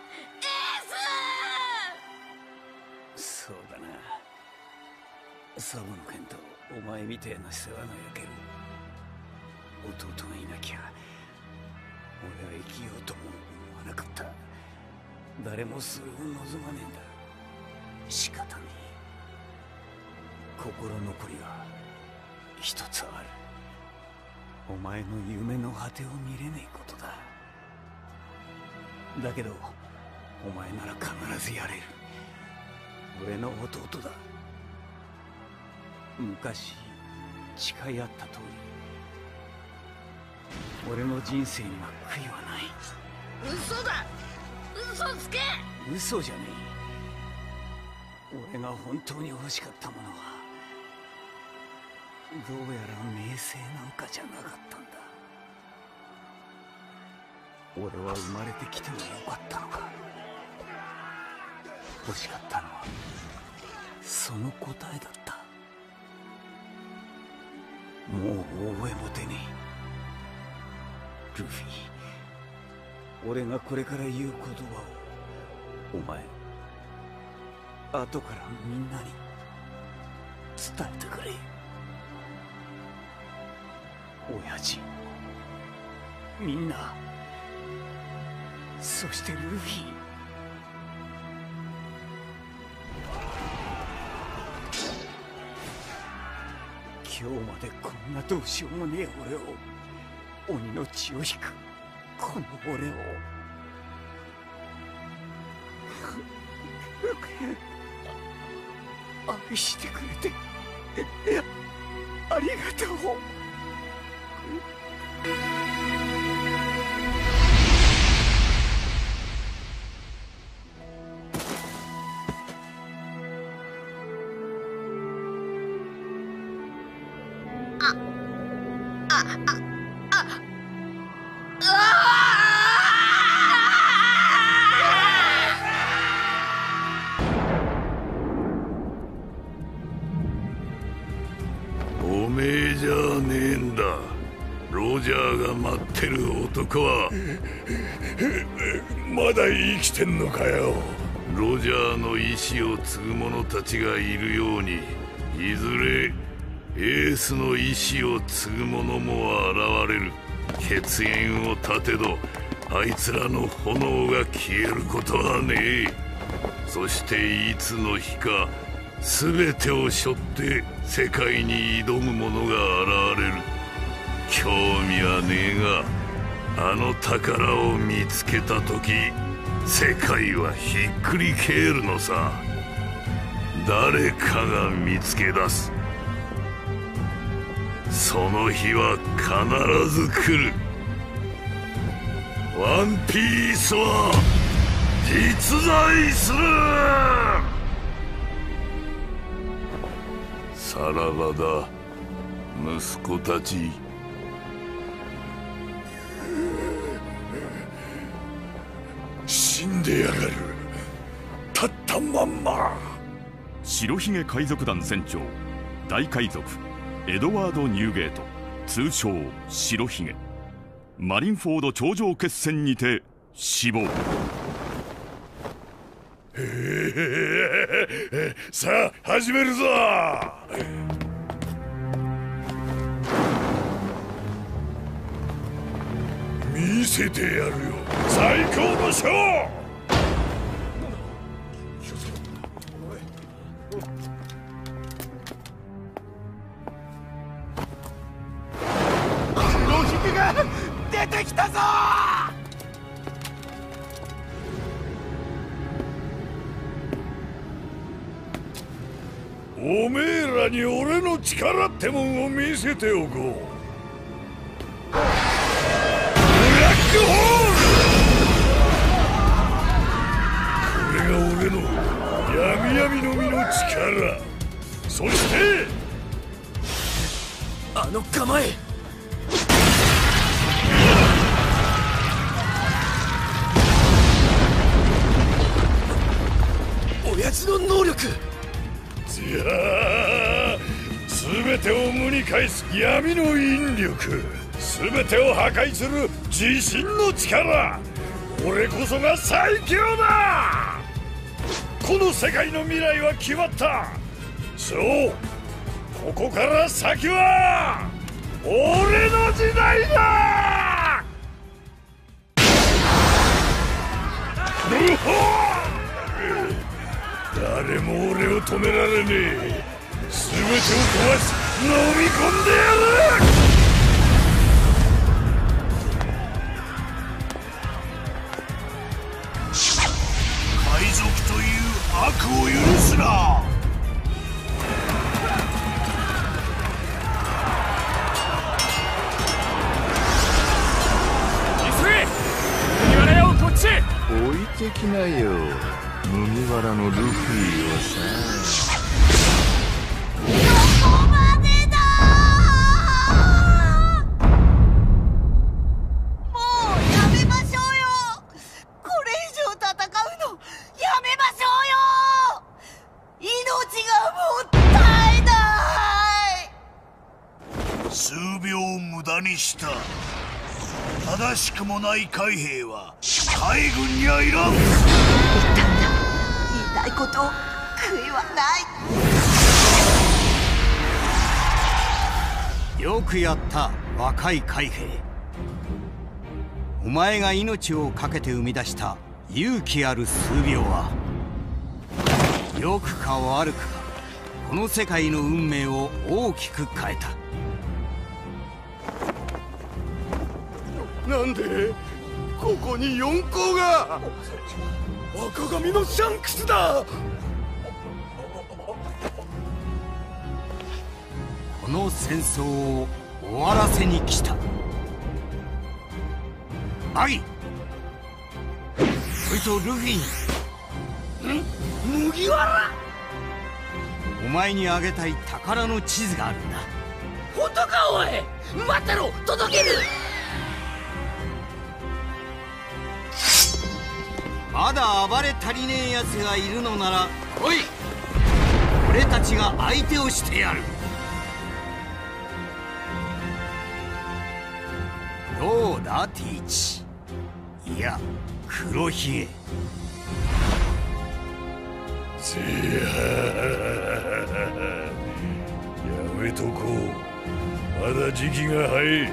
エース。 そうだな。サボの剣とお前みてえな世話の焼ける弟がいなきゃ俺は生きようとも思わなかった。誰もそれを望まねえんだ。仕方ねえ。心残りは一つある。お前の夢の果てを見れねえことだ。だけどお前なら必ずやれる。俺の弟だ。昔誓い合った通り、俺の人生には悔いはない。 嘘だ、嘘つけ。 嘘じゃねえ。俺が本当に欲しかったものはどうやら名声なんかじゃなかったんだ。俺は生まれてきてもよかったのか。欲しかったのはその答えだった。もう覚えも出ねえ。ルフィ、俺がこれから言う言葉をお前後からみんなに伝えてくれ。親父、みんな、そしてルフィ。今日までこんなどうしようもねえ俺を、鬼の血を引くこの俺を愛してくれてありがとう。 おめえじゃねえんだ。ロジャーが待ってる男はまだ生きてんのかよ。ロジャーの意志を継ぐ者たちがいるように、いずれエースの意志を継ぐ者も現れる。血縁を立てどあいつらの炎が消えることはねえ。そしていつの日か全てを背負って世界に挑む者が現れる。興味はねえが、あの宝を見つけた時世界はひっくり返るのさ。誰かが見つけ出す。その日は必ず来る。ワンピースは実在する。さらばだ、息子たち。死んでやがる。立ったまんま。 白ひげ海賊団船長大海賊エドワード・ニューゲート、通称白ひげ、マリンフォード頂上決戦にて死亡。 さあ始めるぞ。見せてやるよ、最高のショー。 黒ひげが出てきたぞ。 おめえらに俺の力ってもんを見せておこう。ブラックホール、これが俺の闇闇の実の力。そしてあの構え。親父の能力。 いやー、全てを無に返す闇の引力、全てを破壊する自信の力。俺こそが最強だ。この世界の未来は決まった。そう、ここから先は俺の時代だ。 誰も俺を止められねえ。全てを壊し飲み込んでやる。海賊という悪を許すな。 急げ、麦わら屋をこっちへ。 置いてきなよ、麦わらのルフィをさ。 どこまでだ。もうやめましょうよ。これ以上戦うのやめましょうよ。命がもったいない。 数秒無駄にした。正しくもない海兵は海軍にはいらん。 言いたいこと悔いはない。 よくやった若い海兵。お前が命を懸けて生み出した勇気ある数秒は、良くか悪くかこの世界の運命を大きく変えた。 なんでここに四皇が。赤髪のシャンクスだ。 この戦争を終わらせに来た。バギ、そいつをルフィに。ん？麦わら。お前にあげたい宝の地図があるんだ。 本当かおい。待ってろ、届ける。 まだ暴れ足りねえ奴がいるのなら来い。俺たちが相手をしてやる。どうだティーチ。いや黒ひげ。 せややめとこう。まだ時期が早い。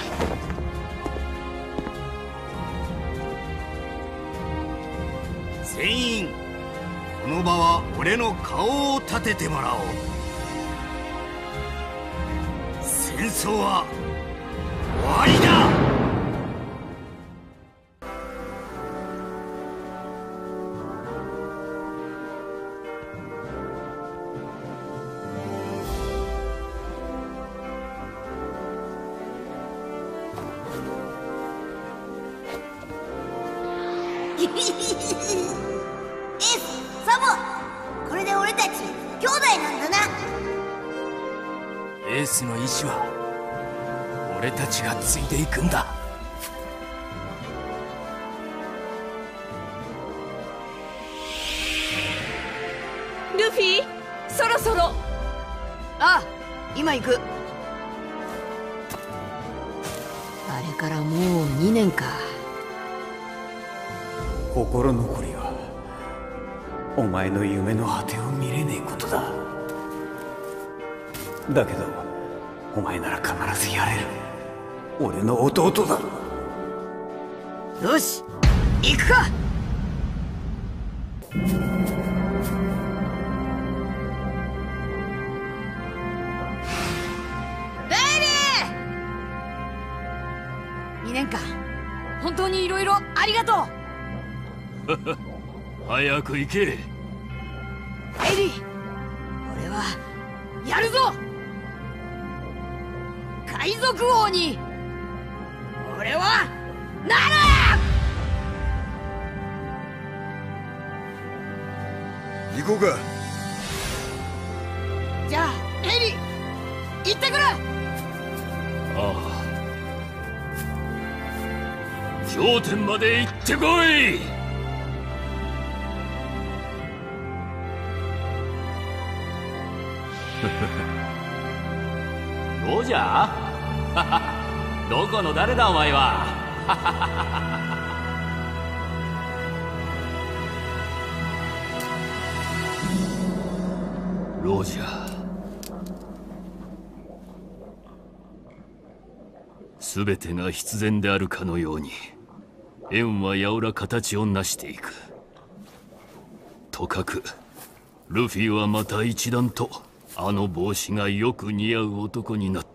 全員この場は俺の顔を立ててもらおう。戦争は終わりだ。 エース、サボ、これで俺たち兄弟なんだな。 エースの意志は俺たちが継いでいくんだ。 ルフィ、そろそろ。 ああ、今行く。あれからもうにねんか。 心残りはお前の夢の果てを見れねえことだ。だけどお前なら必ずやれる。俺の弟だ。 よし、行くか。ベイリー、にねんかん本当にいろいろありがとう。 早く行け。 ベイリー、俺はやるぞ。海賊王に俺はなる。 行こうか。 じゃあベイリー、行ってくる。 ああ、頂点まで行ってこい。 どうじゃどこの誰だお前は。 ロジャー、全てが必然であるかのように縁はやおら形を成していく。とかくルフィはまた一段とあの帽子がよく似合う男になった。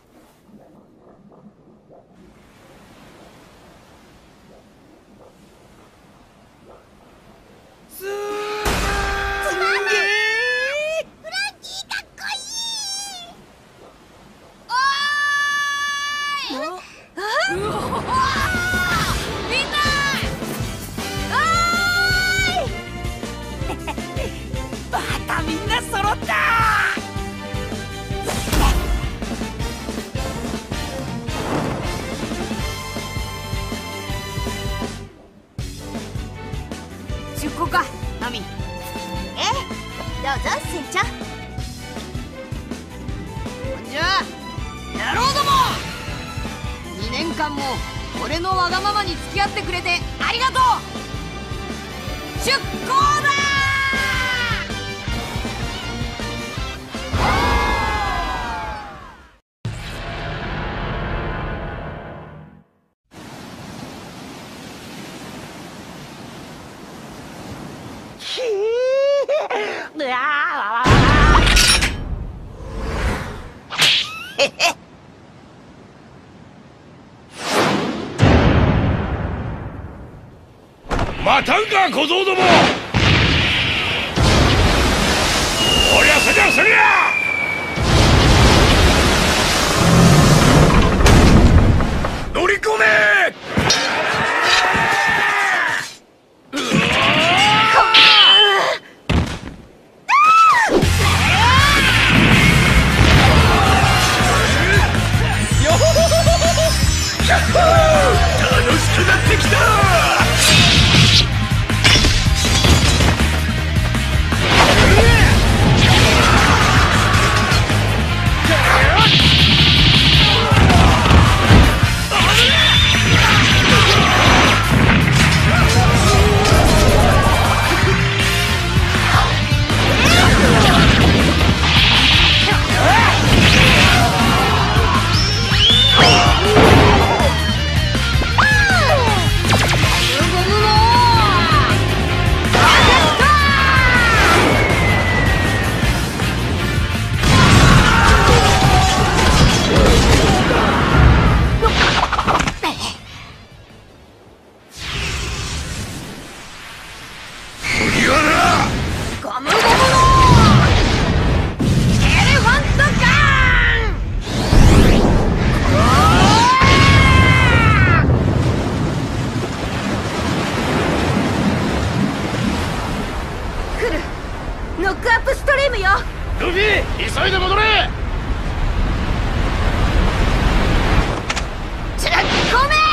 待たんか小僧ども。おりゃそりゃそりゃ乗り込め。楽しくなってきた。急いで戻れ。 突っ込め。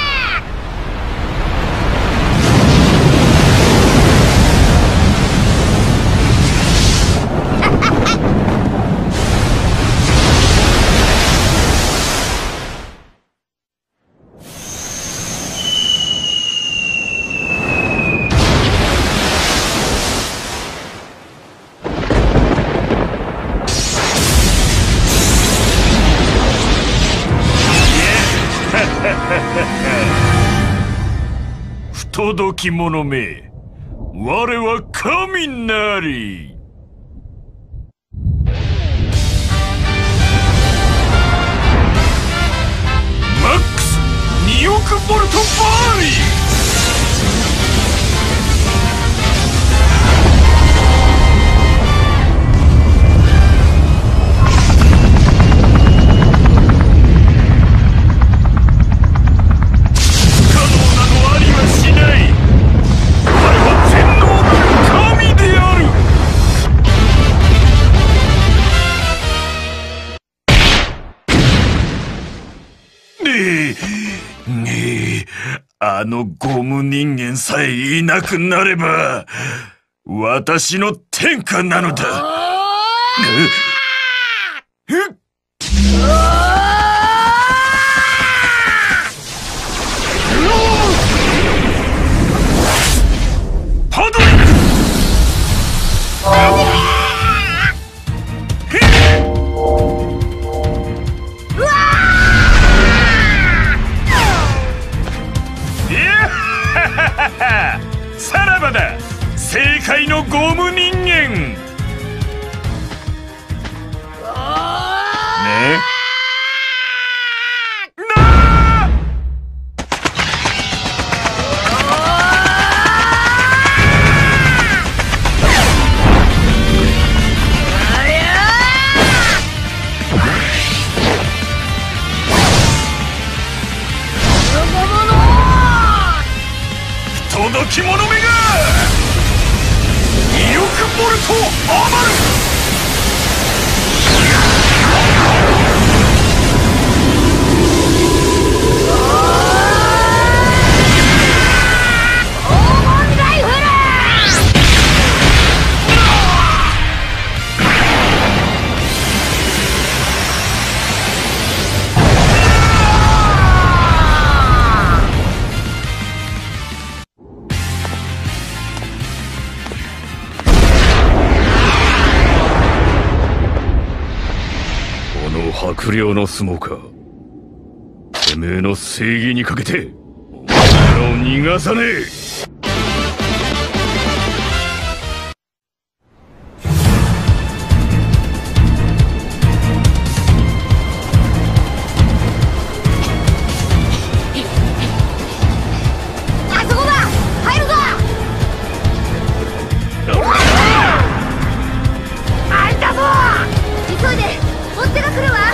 不届き者め、我は神なり。マックスにおくボルトバーリー。あのゴム人間さえいなくなれば私の天下なのだ。パドリック。いやさらばだ、正解のゴム人間。ね届き者めが意欲ボルト余る。悪霊の相撲か、てめえの正義にかけてお前らを逃がさねえ。 あそこだ、入るぞ。開いたぞ。急いで、追っ手が来るわ。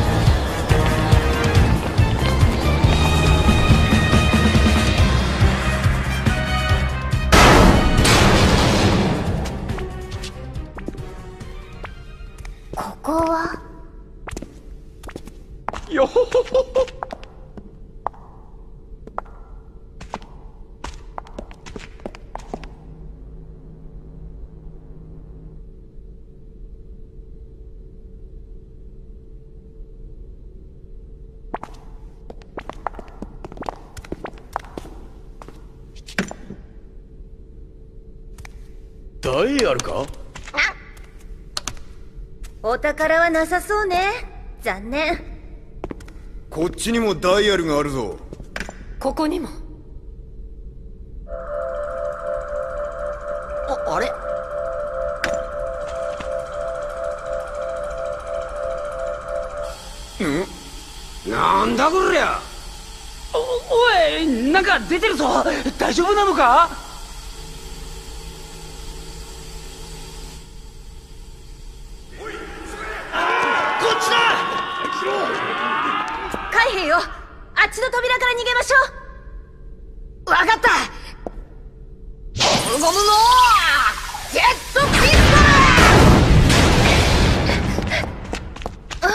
ここはよほほほほ。ダイヤルか？ お宝はなさそうね。残念。 こっちにもダイヤルがあるぞ。 ここにも。 あ、あれ？ ん？なんだこりゃ。 お、おい、なんか出てるぞ。大丈夫なのか？ 海兵よ、あっちの扉から逃げましょう。わかった。ゴムゴムのジェットピストル。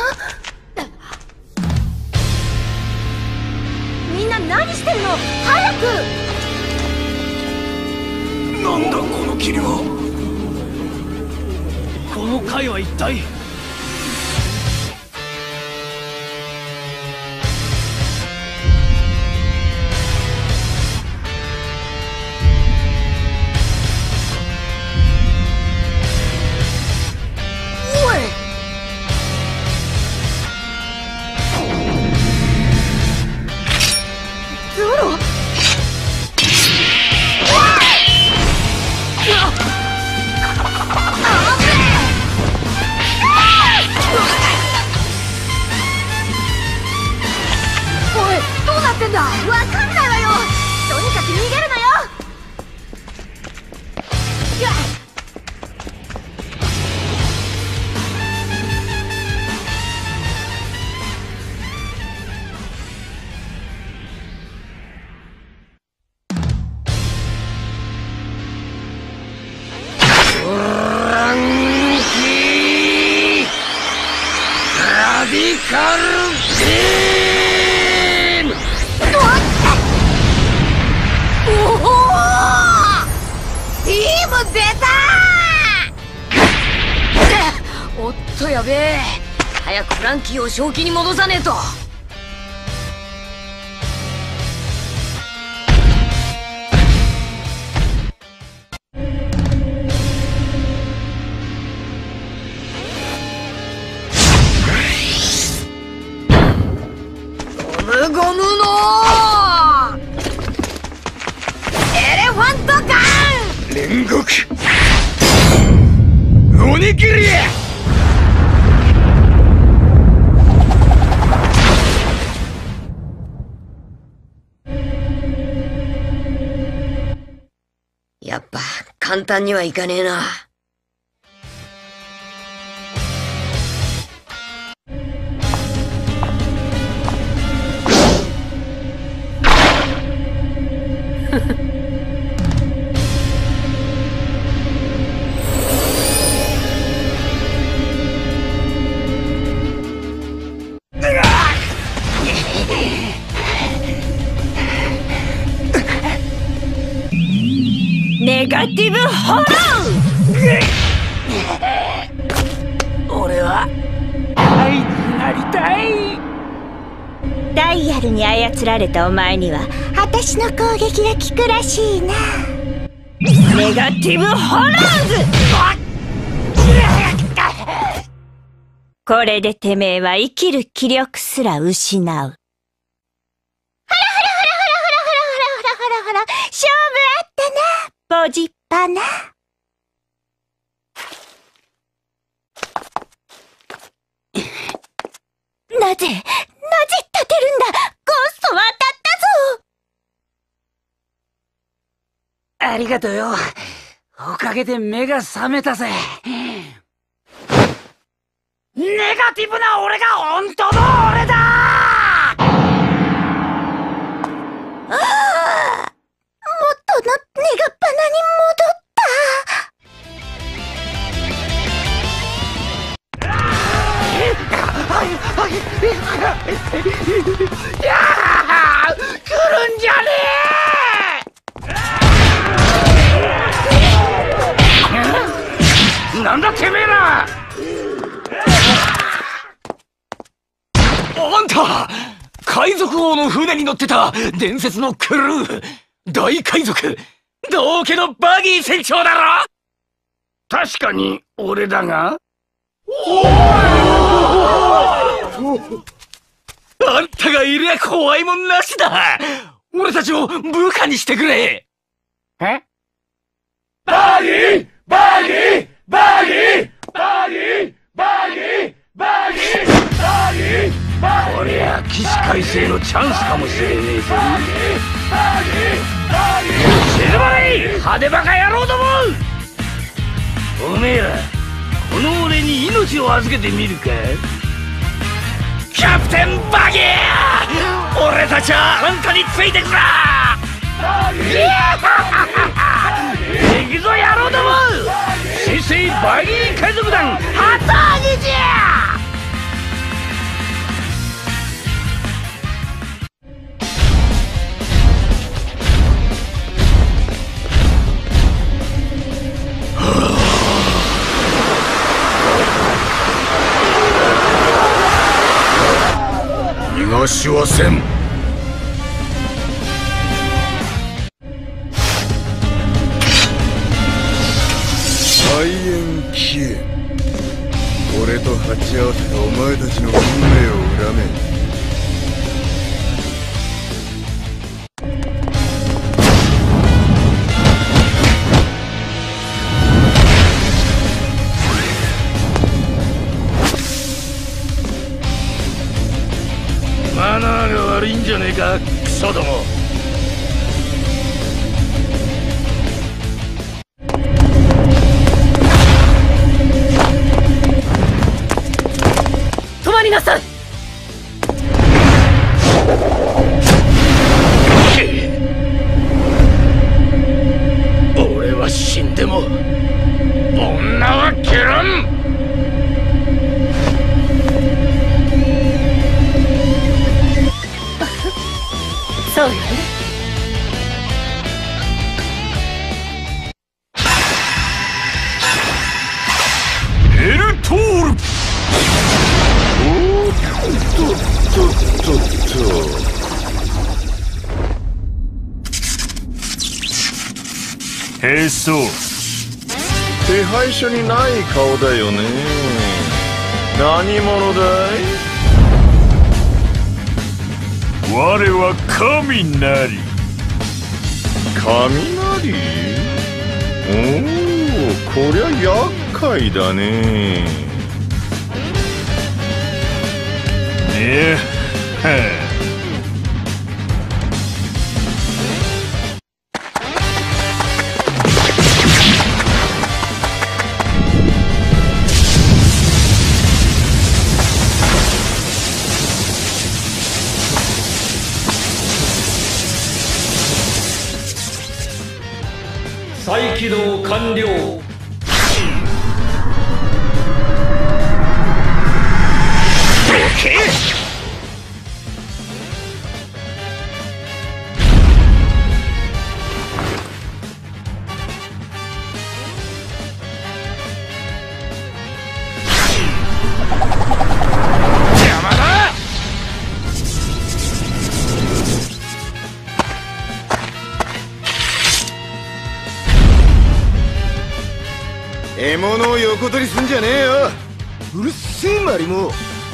みんな何してるの？早く。 なんだこの霧は。 この貝は一体。 わかんないわよ。とにかく逃げるのよ。やっラディカルビーム。 おお、ビーム出たー。おっとやべえ。早くフランキーを正気に戻さねえと。ゴムゴムの天国おにぎりやっぱ簡単にはいかねえな。 ネガティブホロー俺は愛になりたい。 ダイヤルに操られたお前には私の攻撃が効くらしいな。 ネガティブホローズ。これでてめえは生きる気力すら失う。ほらほらほらほらほらほらほらほらほら、勝負あったな、ボジッパな。なぜ、なぜ立てるんだ。ゴーストは当たったぞ。 ありがとうよ。おかげで目が覚めたぜ。ネガティブな俺が本当の俺だ。 ああ、元のネガパナに戻った。 いやー、来るんじゃねえ。なんだてめえら。あんた、海賊王の船に乗ってた伝説のクルー、大海賊道家のバギー船長だろ。確かに俺だが。あんたがいりゃ怖いもんなしだ。俺たちを部下にしてくれ。え？バギーバギーバギーバギーバギーバギーバギー。こりゃ起死回生のチャンスかもしれねえぞ。静まれ派手バカ野郎ども。おめえらこの俺に命を預けてみるか。キャプテンバギー、俺たちはあんたについてくら。行くぞ野郎ども。新生バギー海賊団旗揚げじゃ。 逃がしはせん。 開演消え。俺と鉢合わせたお前たちの運命を恨め。 マナーが悪いんじゃねえか、クソども。 止まりなさい。 俺は死んでも女は蹴らん。 そうよね。 エルトール。 おっとっとっとっと。 へそう。 手配書にない顔だよね。何者だい？ 我は神なり。 雷？ おお、こりゃ厄介だね。 ねえ再起動完了。 獲物を横取りすんじゃねえよ。うるせえマリモ。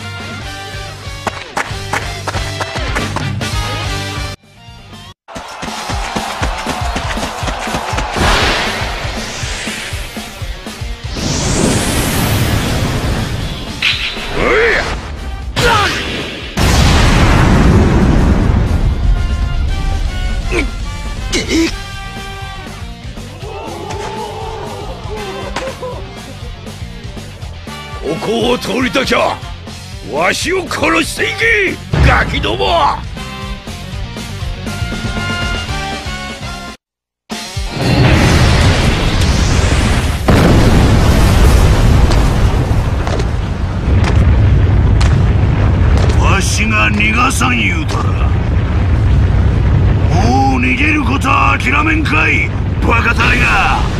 ここを通りたきゃわしを殺していけガキども。 わしが逃がさん言うたらもう逃げることは諦めんかいバカタレが。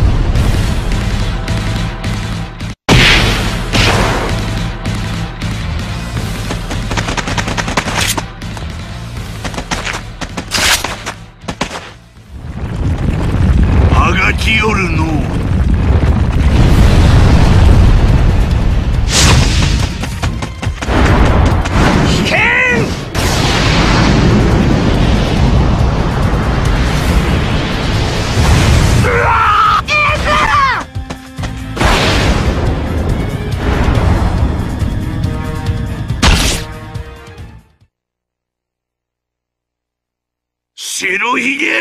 来よるの危険。うわ白ひげ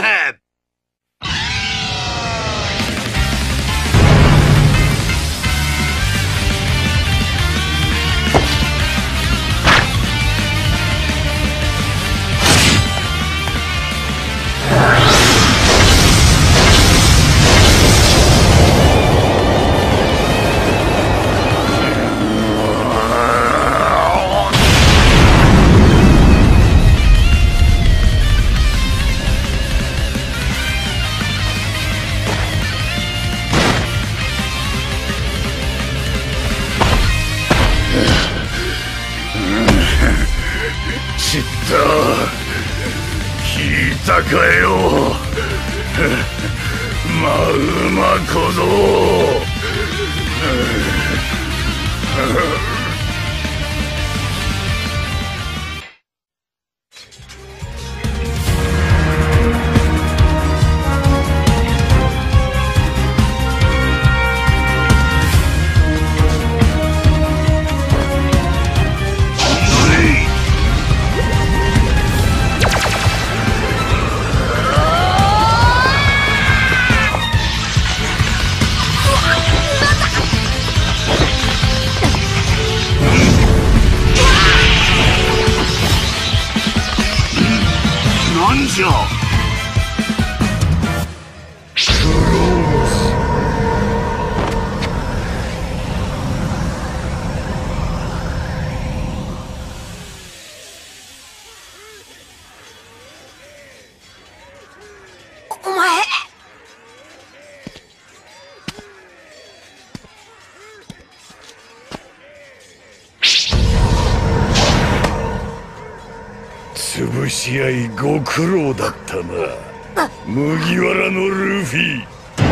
知った聞いたかよマウマ小僧。なんじゃお前。 潰し合いご苦労だったな麦わらのルフィ。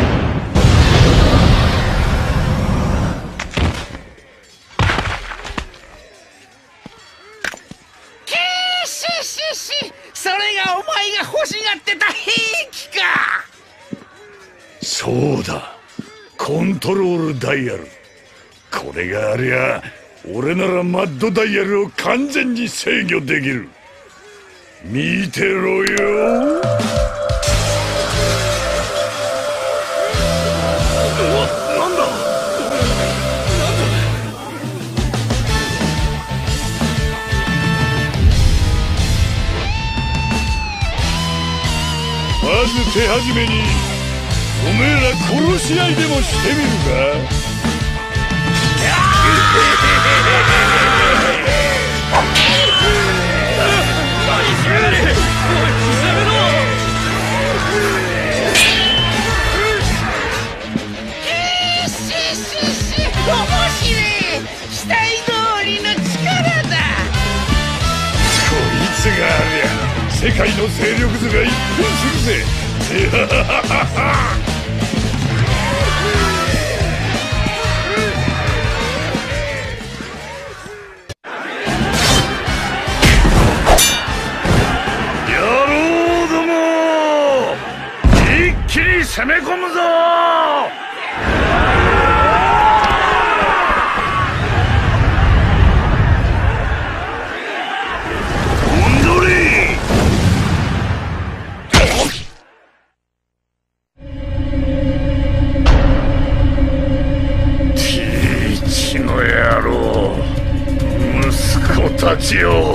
キーシシシ、それがお前が欲しがってた兵器か。 そそうだ、コントロールダイヤル。これがありゃ俺ならマッドダイヤルを完全に制御できる。見てろよ。 なんだ。 まず手始めにおめえら殺し合いでもしてみるか。 期待通りの力だ。こいつがありゃ世界の勢力図が一変するぜ。野郎ども、一気に攻め込むぞ。たちよ。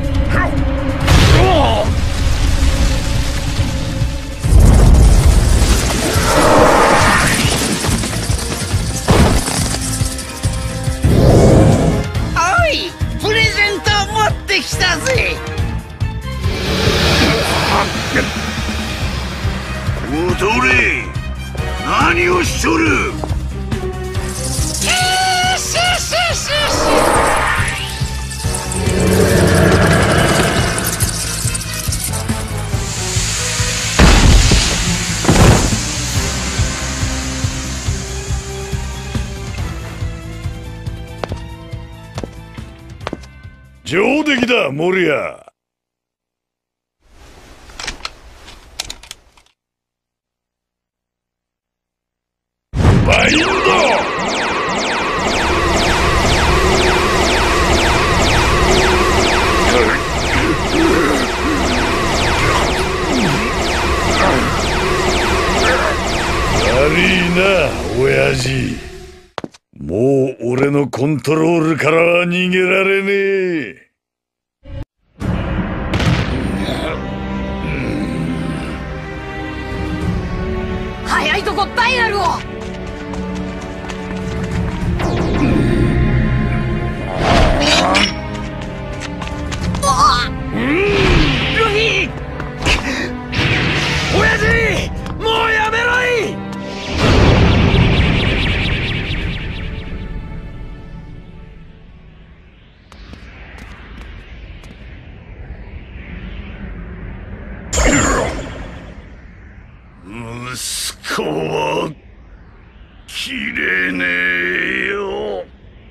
おい、プレゼント持ってきたぜ。 踊れ、何をしとる。上出来だ、モリア。バインド。悪いな、親父。もう俺のコントロールからは逃げられねえ。 早いとこダイヤルを。 ルフィ、親父、もうやめろい。 息子は切れねえよ。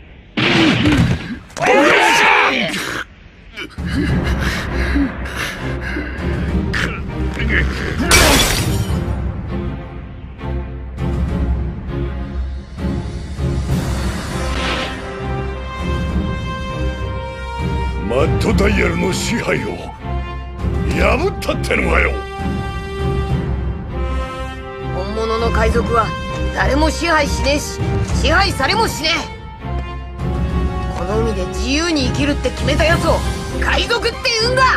マッドダイヤルの支配を破ったってのかよ。 本物の海賊は誰も支配しねえし、支配されもしねえ。この海で自由に生きるって決めたやつを海賊って言うんだ。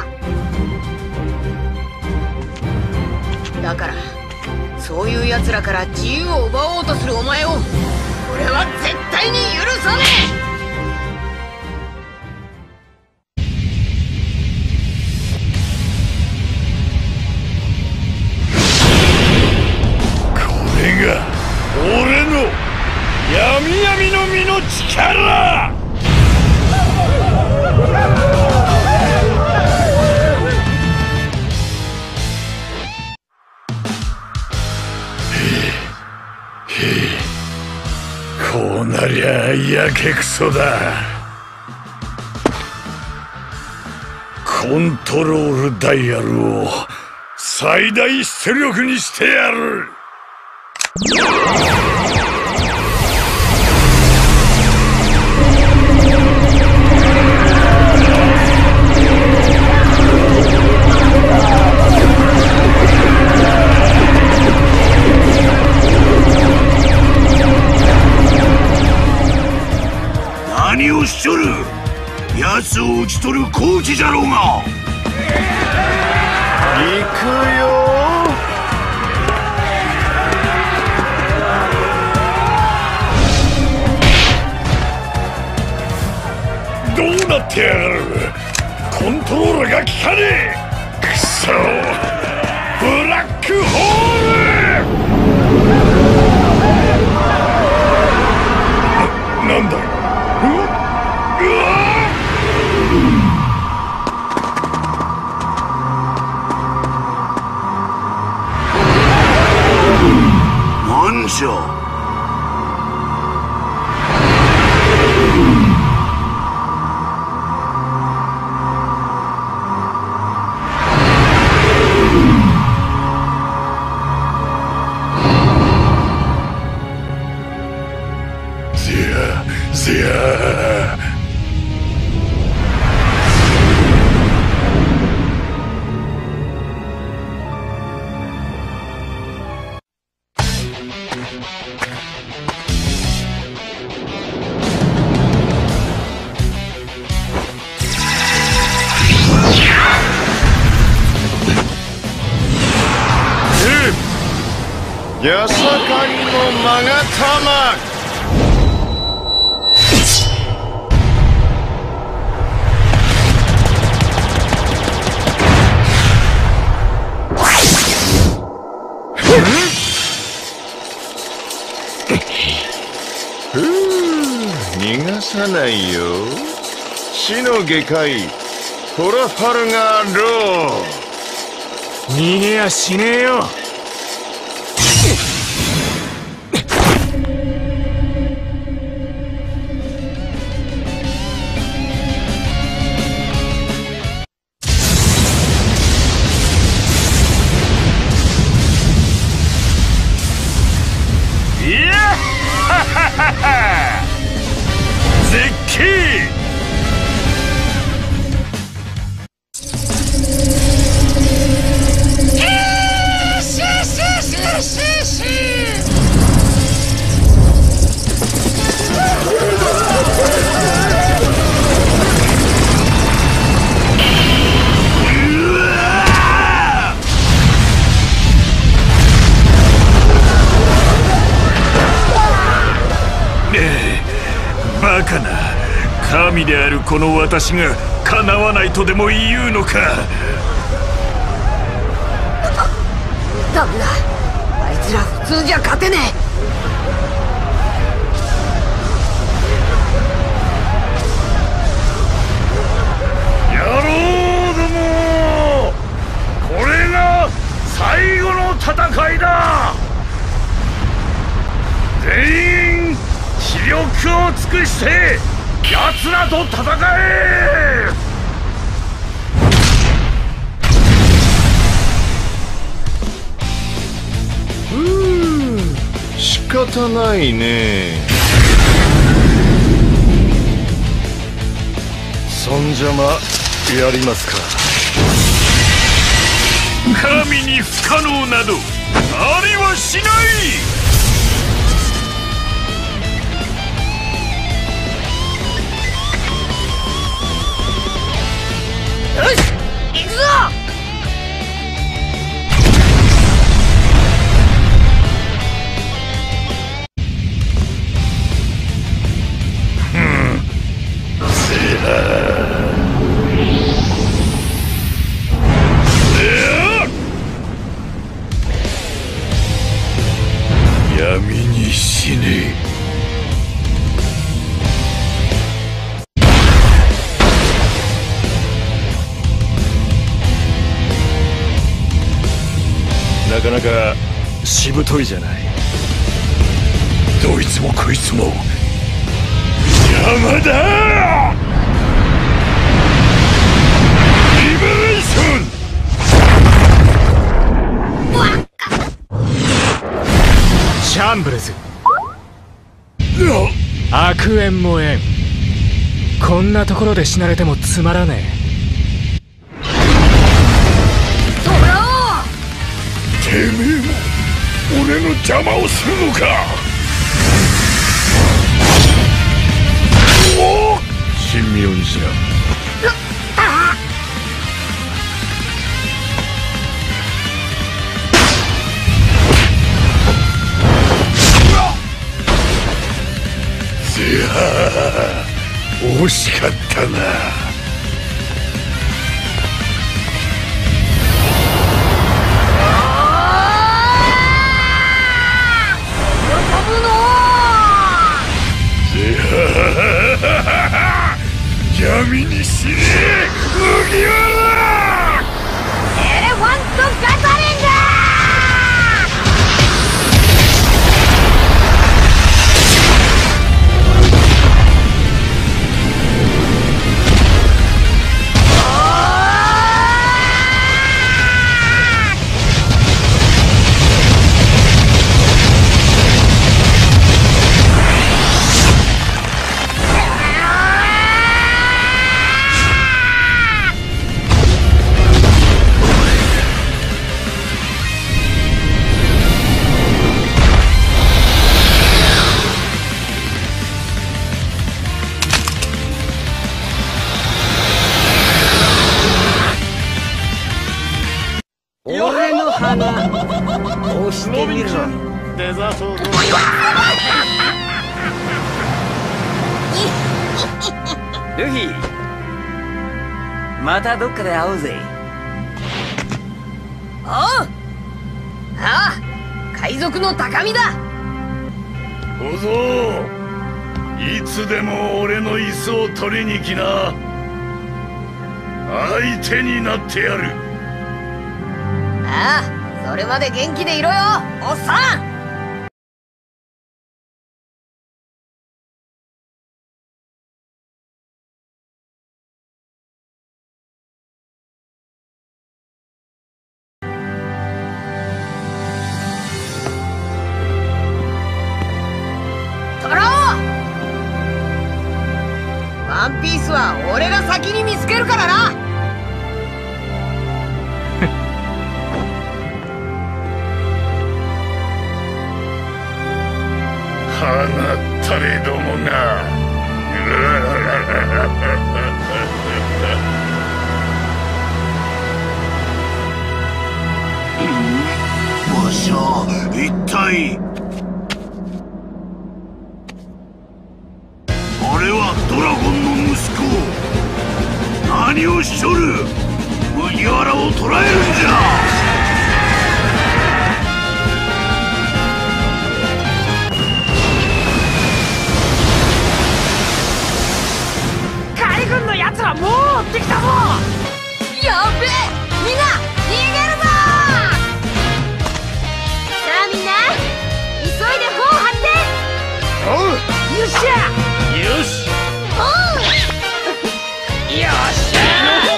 だからそういうやつらから自由を奪おうとするお前を俺は絶対に許さねえ。 俺の闇闇の実の力。こうなりゃやけくそだ。コントロールダイヤルを最大出力にしてやる。 何をしちょる。奴を討ち取る好機じゃろうが。 行くよ。 どうなってやがる。コントロールが効かねえ。くそ、ブラックホール。な、なんだ。なんじゃ。せややさかにのまがたま。ふう、逃がさないよ。死の外科医トラファルガー・ロー。 逃げやしねえよ。絶景。バカな。神であるこの私がかなわないとでも言うのか。 ダメだ、あいつら普通じゃ勝てねえ。野郎ども、これが最後の戦いだ。全員気力を尽くして奴らと戦え。 うーん、仕方ないね。そんじゃまやりますか。 神に不可能などありはしない。 よし、行くぞ。 闇に死ね。なかなかしぶといじゃない。どいつもこいつも邪魔だ。リベレーション。 ャンブルズ。悪縁も縁。こんなところで死なれてもつまらねえ。 そらてめえも俺の邪魔をするのか。おお神妙にしな。 いや惜しかったな。闇に死ね麦わら。 エレファントガトリング。 俺の花押してみろ。 デザートルフィ、またどっかで会おうぜ。 おう。ああ、海賊の高みだ。 小僧、いつでも俺の椅子を取りに来な。相手になってやる。 ああ、それまで元気でいろよ、おっさん。トロー、ワンピースは俺が先に見つけるからな。 放ったれどもが。わしゃ一体。あれはドラゴンの息子。何をしとる。麦わらを捕らえるんじゃ。 海軍のやつらもう追ってきたぞ。 やべえ、みんな逃げるぞ。さあみんな急いで砲張って。 おう、 よっしゃ。 よし。 おうよっしゃ。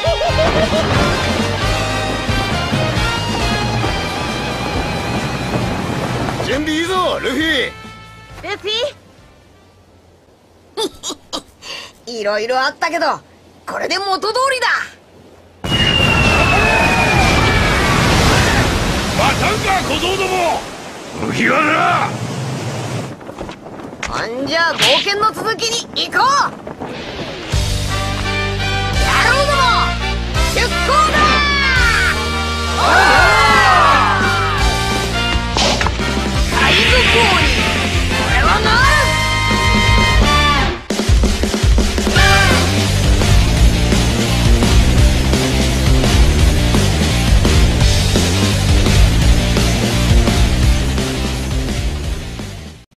準備いいぞルフィ。 ルフィいろいろあったけどこれで元通りだ。 待たんか小僧ども。麦わら。 ほんじゃあ冒険の続きに行こう。野郎ども出航だ。